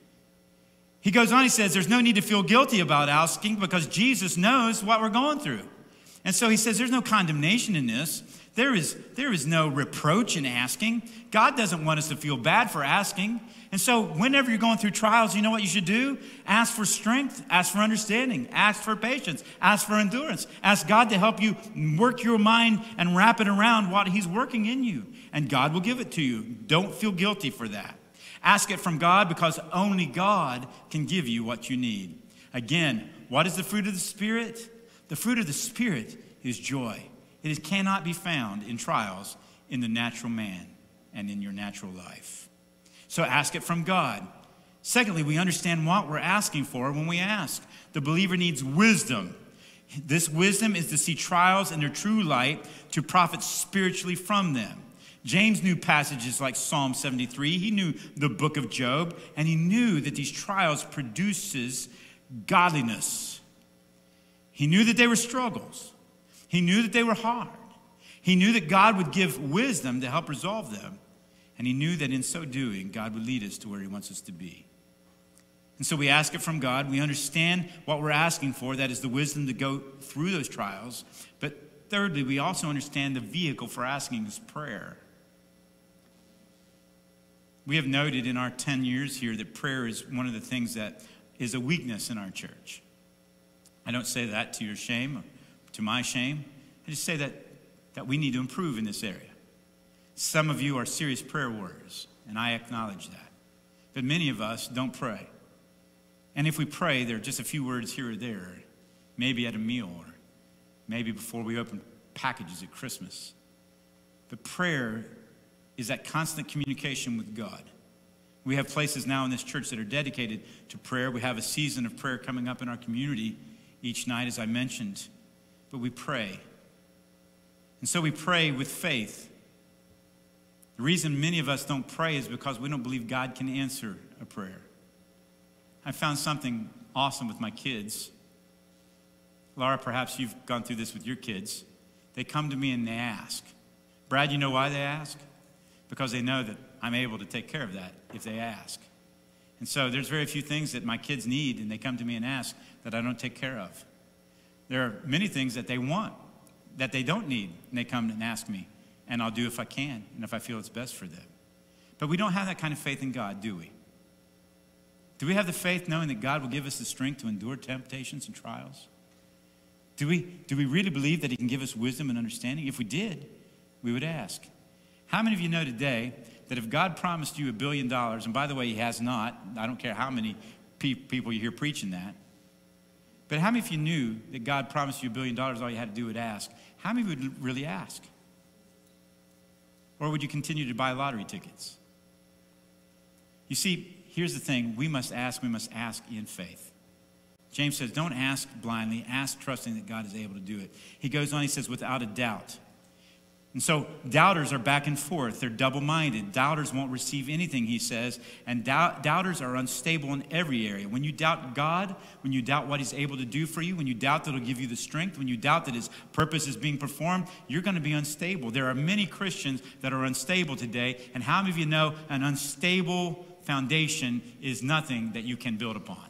He goes on, he says there's no need to feel guilty about asking because Jesus knows what we're going through. And so he says there's no condemnation in this. There is no reproach in asking. God doesn't want us to feel bad for asking. And so whenever you're going through trials, you know what you should do? Ask for strength, ask for understanding, ask for patience, ask for endurance. Ask God to help you work your mind and wrap it around what he's working in you. And God will give it to you. Don't feel guilty for that. Ask it from God because only God can give you what you need. Again, what is the fruit of the Spirit? The fruit of the Spirit is joy. It cannot be found in trials in the natural man and in your natural life. So ask it from God. Secondly, we understand what we're asking for when we ask. The believer needs wisdom. This wisdom is to see trials in their true light, to profit spiritually from them. James knew passages like Psalm 73. He knew the book of Job, and he knew that these trials produces godliness. He knew that they were struggles. He knew that they were hard. He knew that God would give wisdom to help resolve them. And he knew that in so doing, God would lead us to where he wants us to be. And so we ask it from God. We understand what we're asking for. That is the wisdom to go through those trials. But thirdly, we also understand the vehicle for asking is prayer. We have noted in our 10 years here that prayer is one of the things that is a weakness in our church. I don't say that to your shame or to my shame. I just say that we need to improve in this area. Some of you are serious prayer warriors, and I acknowledge that. But many of us don't pray. And if we pray, there are just a few words here or there, maybe at a meal or maybe before we open packages at Christmas. But prayer is that constant communication with God. We have places now in this church that are dedicated to prayer. We have a season of prayer coming up in our community each night, as I mentioned. But we pray. And so we pray with faith. The reason many of us don't pray is because we don't believe God can answer a prayer. I found something awesome with my kids. Laura, perhaps you've gone through this with your kids. They come to me and they ask. Brad, you know why they ask? Because they know that I'm able to take care of that if they ask. And so there's very few things that my kids need and they come to me and ask that I don't take care of. There are many things that they want that they don't need and they come and ask me, and I'll do if I can and if I feel it's best for them. But we don't have that kind of faith in God, do we? Do we have the faith knowing that God will give us the strength to endure temptations and trials? Do we really believe that he can give us wisdom and understanding? If we did, we would ask. How many of you know today that if God promised you $1 billion, and by the way, he has not, I don't care how many people you hear preaching that, but how many of you knew that God promised you $1 billion, all you had to do was ask? How many would really ask? Or would you continue to buy lottery tickets? You see, here's the thing. We must ask in faith. James says, don't ask blindly, ask trusting that God is able to do it. He goes on, he says, without a doubt. And so doubters are back and forth. They're double-minded. Doubters won't receive anything, he says. And doubters are unstable in every area. When you doubt God, when you doubt what he's able to do for you, when you doubt that he'll give you the strength, when you doubt that his purpose is being performed, you're going to be unstable. There are many Christians that are unstable today. And how many of you know an unstable foundation is nothing that you can build upon?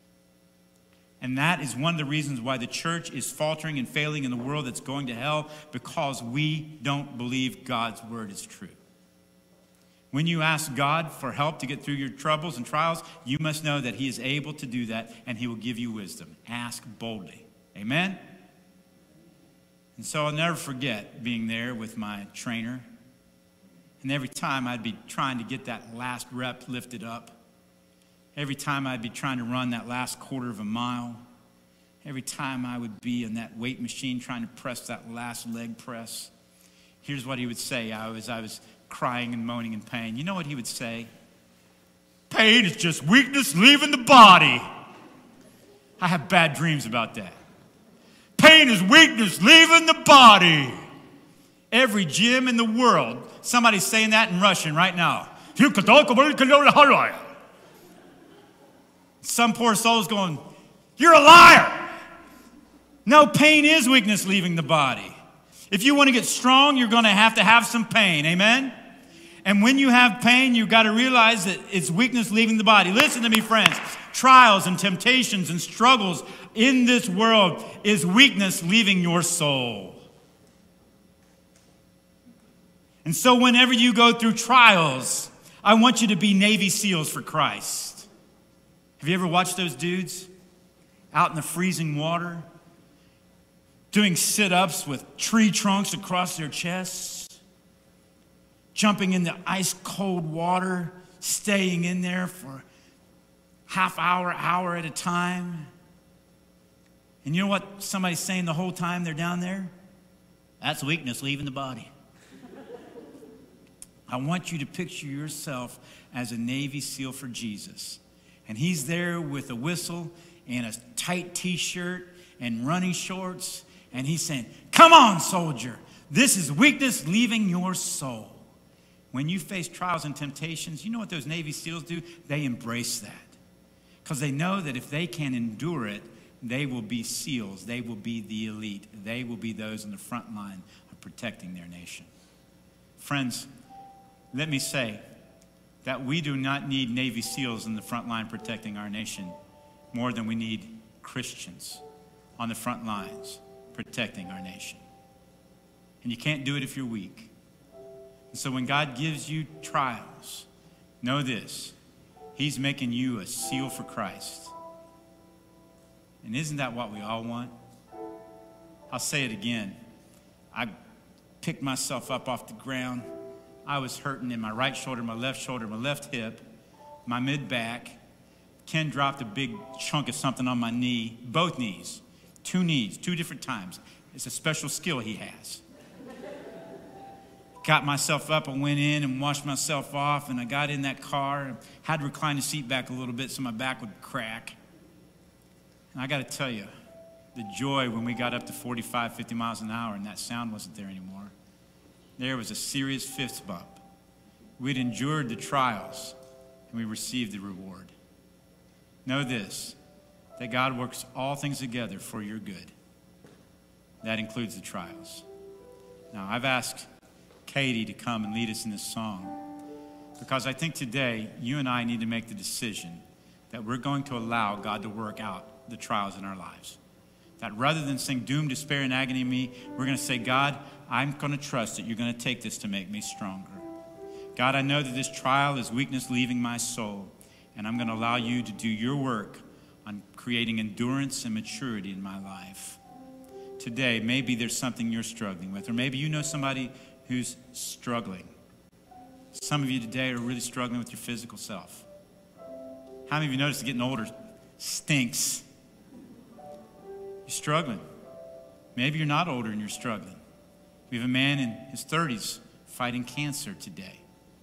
And that is one of the reasons why the church is faltering and failing in the world that's going to hell, because we don't believe God's word is true. When you ask God for help to get through your troubles and trials, you must know that he is able to do that and he will give you wisdom. Ask boldly. Amen? And so I'll never forget being there with my trainer. And every time I'd be trying to get that last rep lifted up. Every time I'd be trying to run that last quarter of a mile. Every time I would be in that weight machine trying to press that last leg press. Here's what he would say. I was crying and moaning in pain. You know what he would say? Pain is just weakness leaving the body. I have bad dreams about that. Pain is weakness leaving the body. Every gym in the world, somebody's saying that in Russian right now. Some poor soul's going, you're a liar. No, pain is weakness leaving the body. If you want to get strong, you're going to have some pain. Amen? And when you have pain, you've got to realize that it's weakness leaving the body. Listen to me, friends. Trials and temptations and struggles in this world is weakness leaving your soul. And so whenever you go through trials, I want you to be Navy SEALs for Christ. Have you ever watched those dudes out in the freezing water doing sit-ups with tree trunks across their chests, jumping in the ice-cold water, staying in there for half hour at a time? And you know what somebody's saying the whole time they're down there? That's weakness leaving the body. I want you to picture yourself as a Navy SEAL for Jesus. And he's there with a whistle and a tight T-shirt and running shorts. And he's saying, come on, soldier. This is weakness leaving your soul. When you face trials and temptations, you know what those Navy SEALs do? They embrace that. Because they know that if they can endure it, they will be SEALs. They will be the elite. They will be those in the front line of protecting their nation. Friends, let me say that we do not need Navy SEALs in the front line protecting our nation more than we need Christians on the front lines protecting our nation. And you can't do it if you're weak. And so when God gives you trials, know this: he's making you a SEAL for Christ. And isn't that what we all want? I'll say it again. I picked myself up off the ground. I was hurting in my right shoulder, my left hip, my mid-back. Ken dropped a big chunk of something on my knee, both knees, two different times. It's a special skill he has. got myself up. I went in and washed myself off, and I got in that car and had to recline the seat back a little bit so my back would crack. And I got to tell you, the joy when we got up to 45, 50 miles an hour and that sound wasn't there anymore. There was a serious fist bump. We'd endured the trials, and we received the reward. Know this, that God works all things together for your good. That includes the trials. Now, I've asked Katie to come and lead us in this song because I think today you and I need to make the decision that we're going to allow God to work out the trials in our lives. That rather than sing doom, despair, and agony in me, we're going to say, God, I'm going to trust that you're going to take this to make me stronger. God, I know that this trial is weakness leaving my soul, and I'm going to allow you to do your work on creating endurance and maturity in my life. Today, maybe there's something you're struggling with, or maybe you know somebody who's struggling. Some of you today are really struggling with your physical self. How many of you noticed that getting older stinks? You're struggling. Maybe you're not older and you're struggling. We have a man in his 30s fighting cancer today.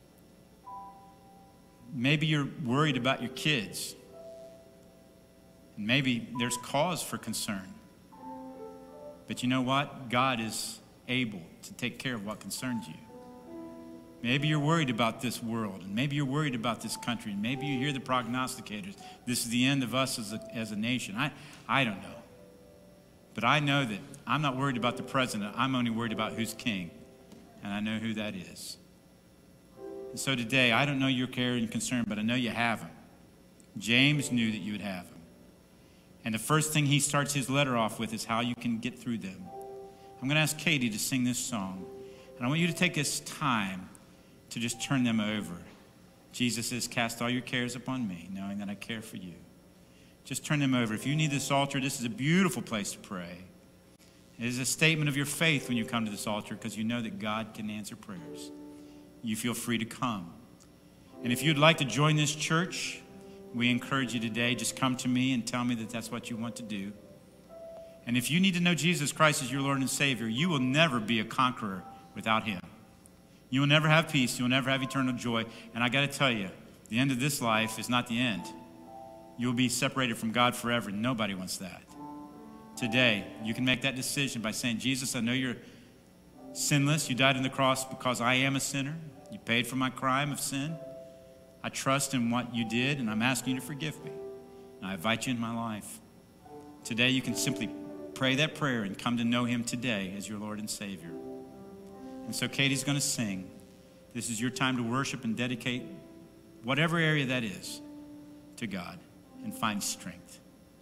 Maybe you're worried about your kids. And maybe there's cause for concern. But you know what? God is able to take care of what concerns you. Maybe you're worried about this world, and maybe you're worried about this country, and maybe you hear the prognosticators. This is the end of us as a nation. I don't know. But I know that I'm not worried about the president. I'm only worried about who's king, and I know who that is. And so today, I don't know your care and concern, but I know you have them. James knew that you would have them. And the first thing he starts his letter off with is how you can get through them. I'm going to ask Katie to sing this song. And I want you to take this time to just turn them over. Jesus says, cast all your cares upon me, knowing that I care for you. Just turn them over. If you need this altar, this is a beautiful place to pray. It is a statement of your faith when you come to this altar because you know that God can answer prayers. You feel free to come. And if you'd like to join this church, we encourage you today, just come to me and tell me that that's what you want to do. And if you need to know Jesus Christ as your Lord and Savior, you will never be a conqueror without him. You will never have peace. You will never have eternal joy. And I got to tell you, the end of this life is not the end. You'll be separated from God forever. Nobody wants that. Today, you can make that decision by saying, Jesus, I know you're sinless. You died on the cross because I am a sinner. You paid for my crime of sin. I trust in what you did, and I'm asking you to forgive me. And I invite you in my life. Today, you can simply pray that prayer and come to know him today as your Lord and Savior. And so Katie's going to sing. This is your time to worship and dedicate whatever area that is to God and find strength.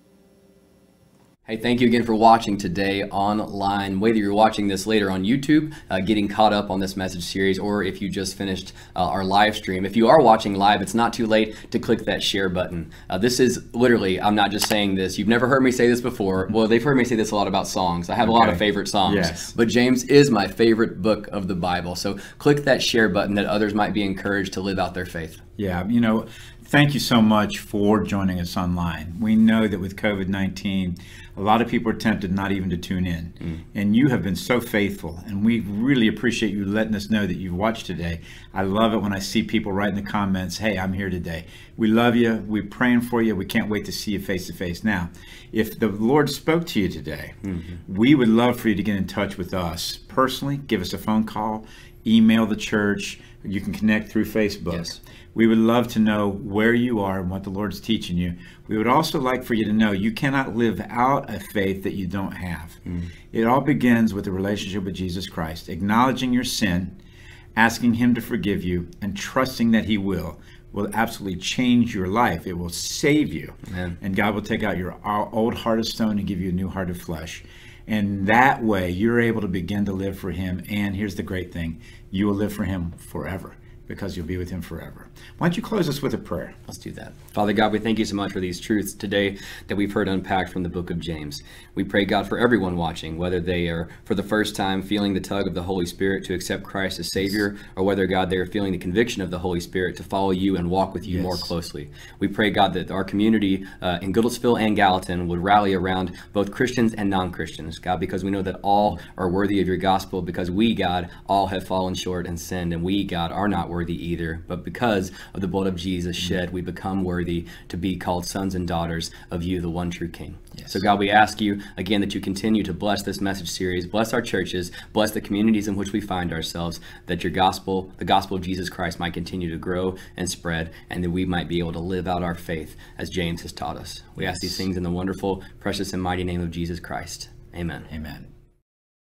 Hey, thank you again for watching today online. Whether you're watching this later on YouTube, getting caught up on this message series, or if you just finished our live stream. If you are watching live, it's not too late to click that share button. This is literally, I'm not just saying this. You've never heard me say this before. Well, they've heard me say this a lot about songs. I have a lot of favorite songs. Yes. But James is my favorite book of the Bible. So click that share button that others might be encouraged to live out their faith. Yeah, you know, thank you so much for joining us online. We know that with COVID-19, a lot of people are tempted not even to tune in. And you have been so faithful, and we really appreciate you letting us know that you've watched today. I love it when I see people write in the comments, hey, I'm here today. We love you. We're praying for you. We can't wait to see you face to face. Now, if the Lord spoke to you today, we would love for you to get in touch with us personally. Give us a phone call, email the church. You can connect through Facebook. Yes. We would love to know where you are and what the Lord's teaching you. We would also like for you to know you cannot live out a faith that you don't have. It all begins with a relationship with Jesus Christ, acknowledging your sin, asking him to forgive you, and trusting that he will absolutely change your life. It will save you. Amen. And God will take out your old heart of stone and give you a new heart of flesh. And that way, you're able to begin to live for him. And here's the great thing. You will live for him forever. because you'll be with him forever. Why don't you close us with a prayer? Let's do that. Father God, we thank you so much for these truths today that we've heard unpacked from the book of James. We pray, God, for everyone watching, whether they are for the first time feeling the tug of the Holy Spirit to accept Christ as Savior, or whether, God, they are feeling the conviction of the Holy Spirit to follow you and walk with you more closely. We pray, God, that our community in Goodlettsville and Gallatin would rally around both Christians and non-Christians, God, because we know that all are worthy of your gospel, because we, God, all have fallen short and sinned, and we, God, are not worthy either. But because of the blood of Jesus shed, we become worthy to be called sons and daughters of you, the one true King. So God, we ask you again that you continue to bless this message series, bless our churches, bless the communities in which we find ourselves, that your gospel, the gospel of Jesus Christ, might continue to grow and spread, and that we might be able to live out our faith as James has taught us. We ask these things in the wonderful, precious, and mighty name of Jesus Christ. Amen. Amen.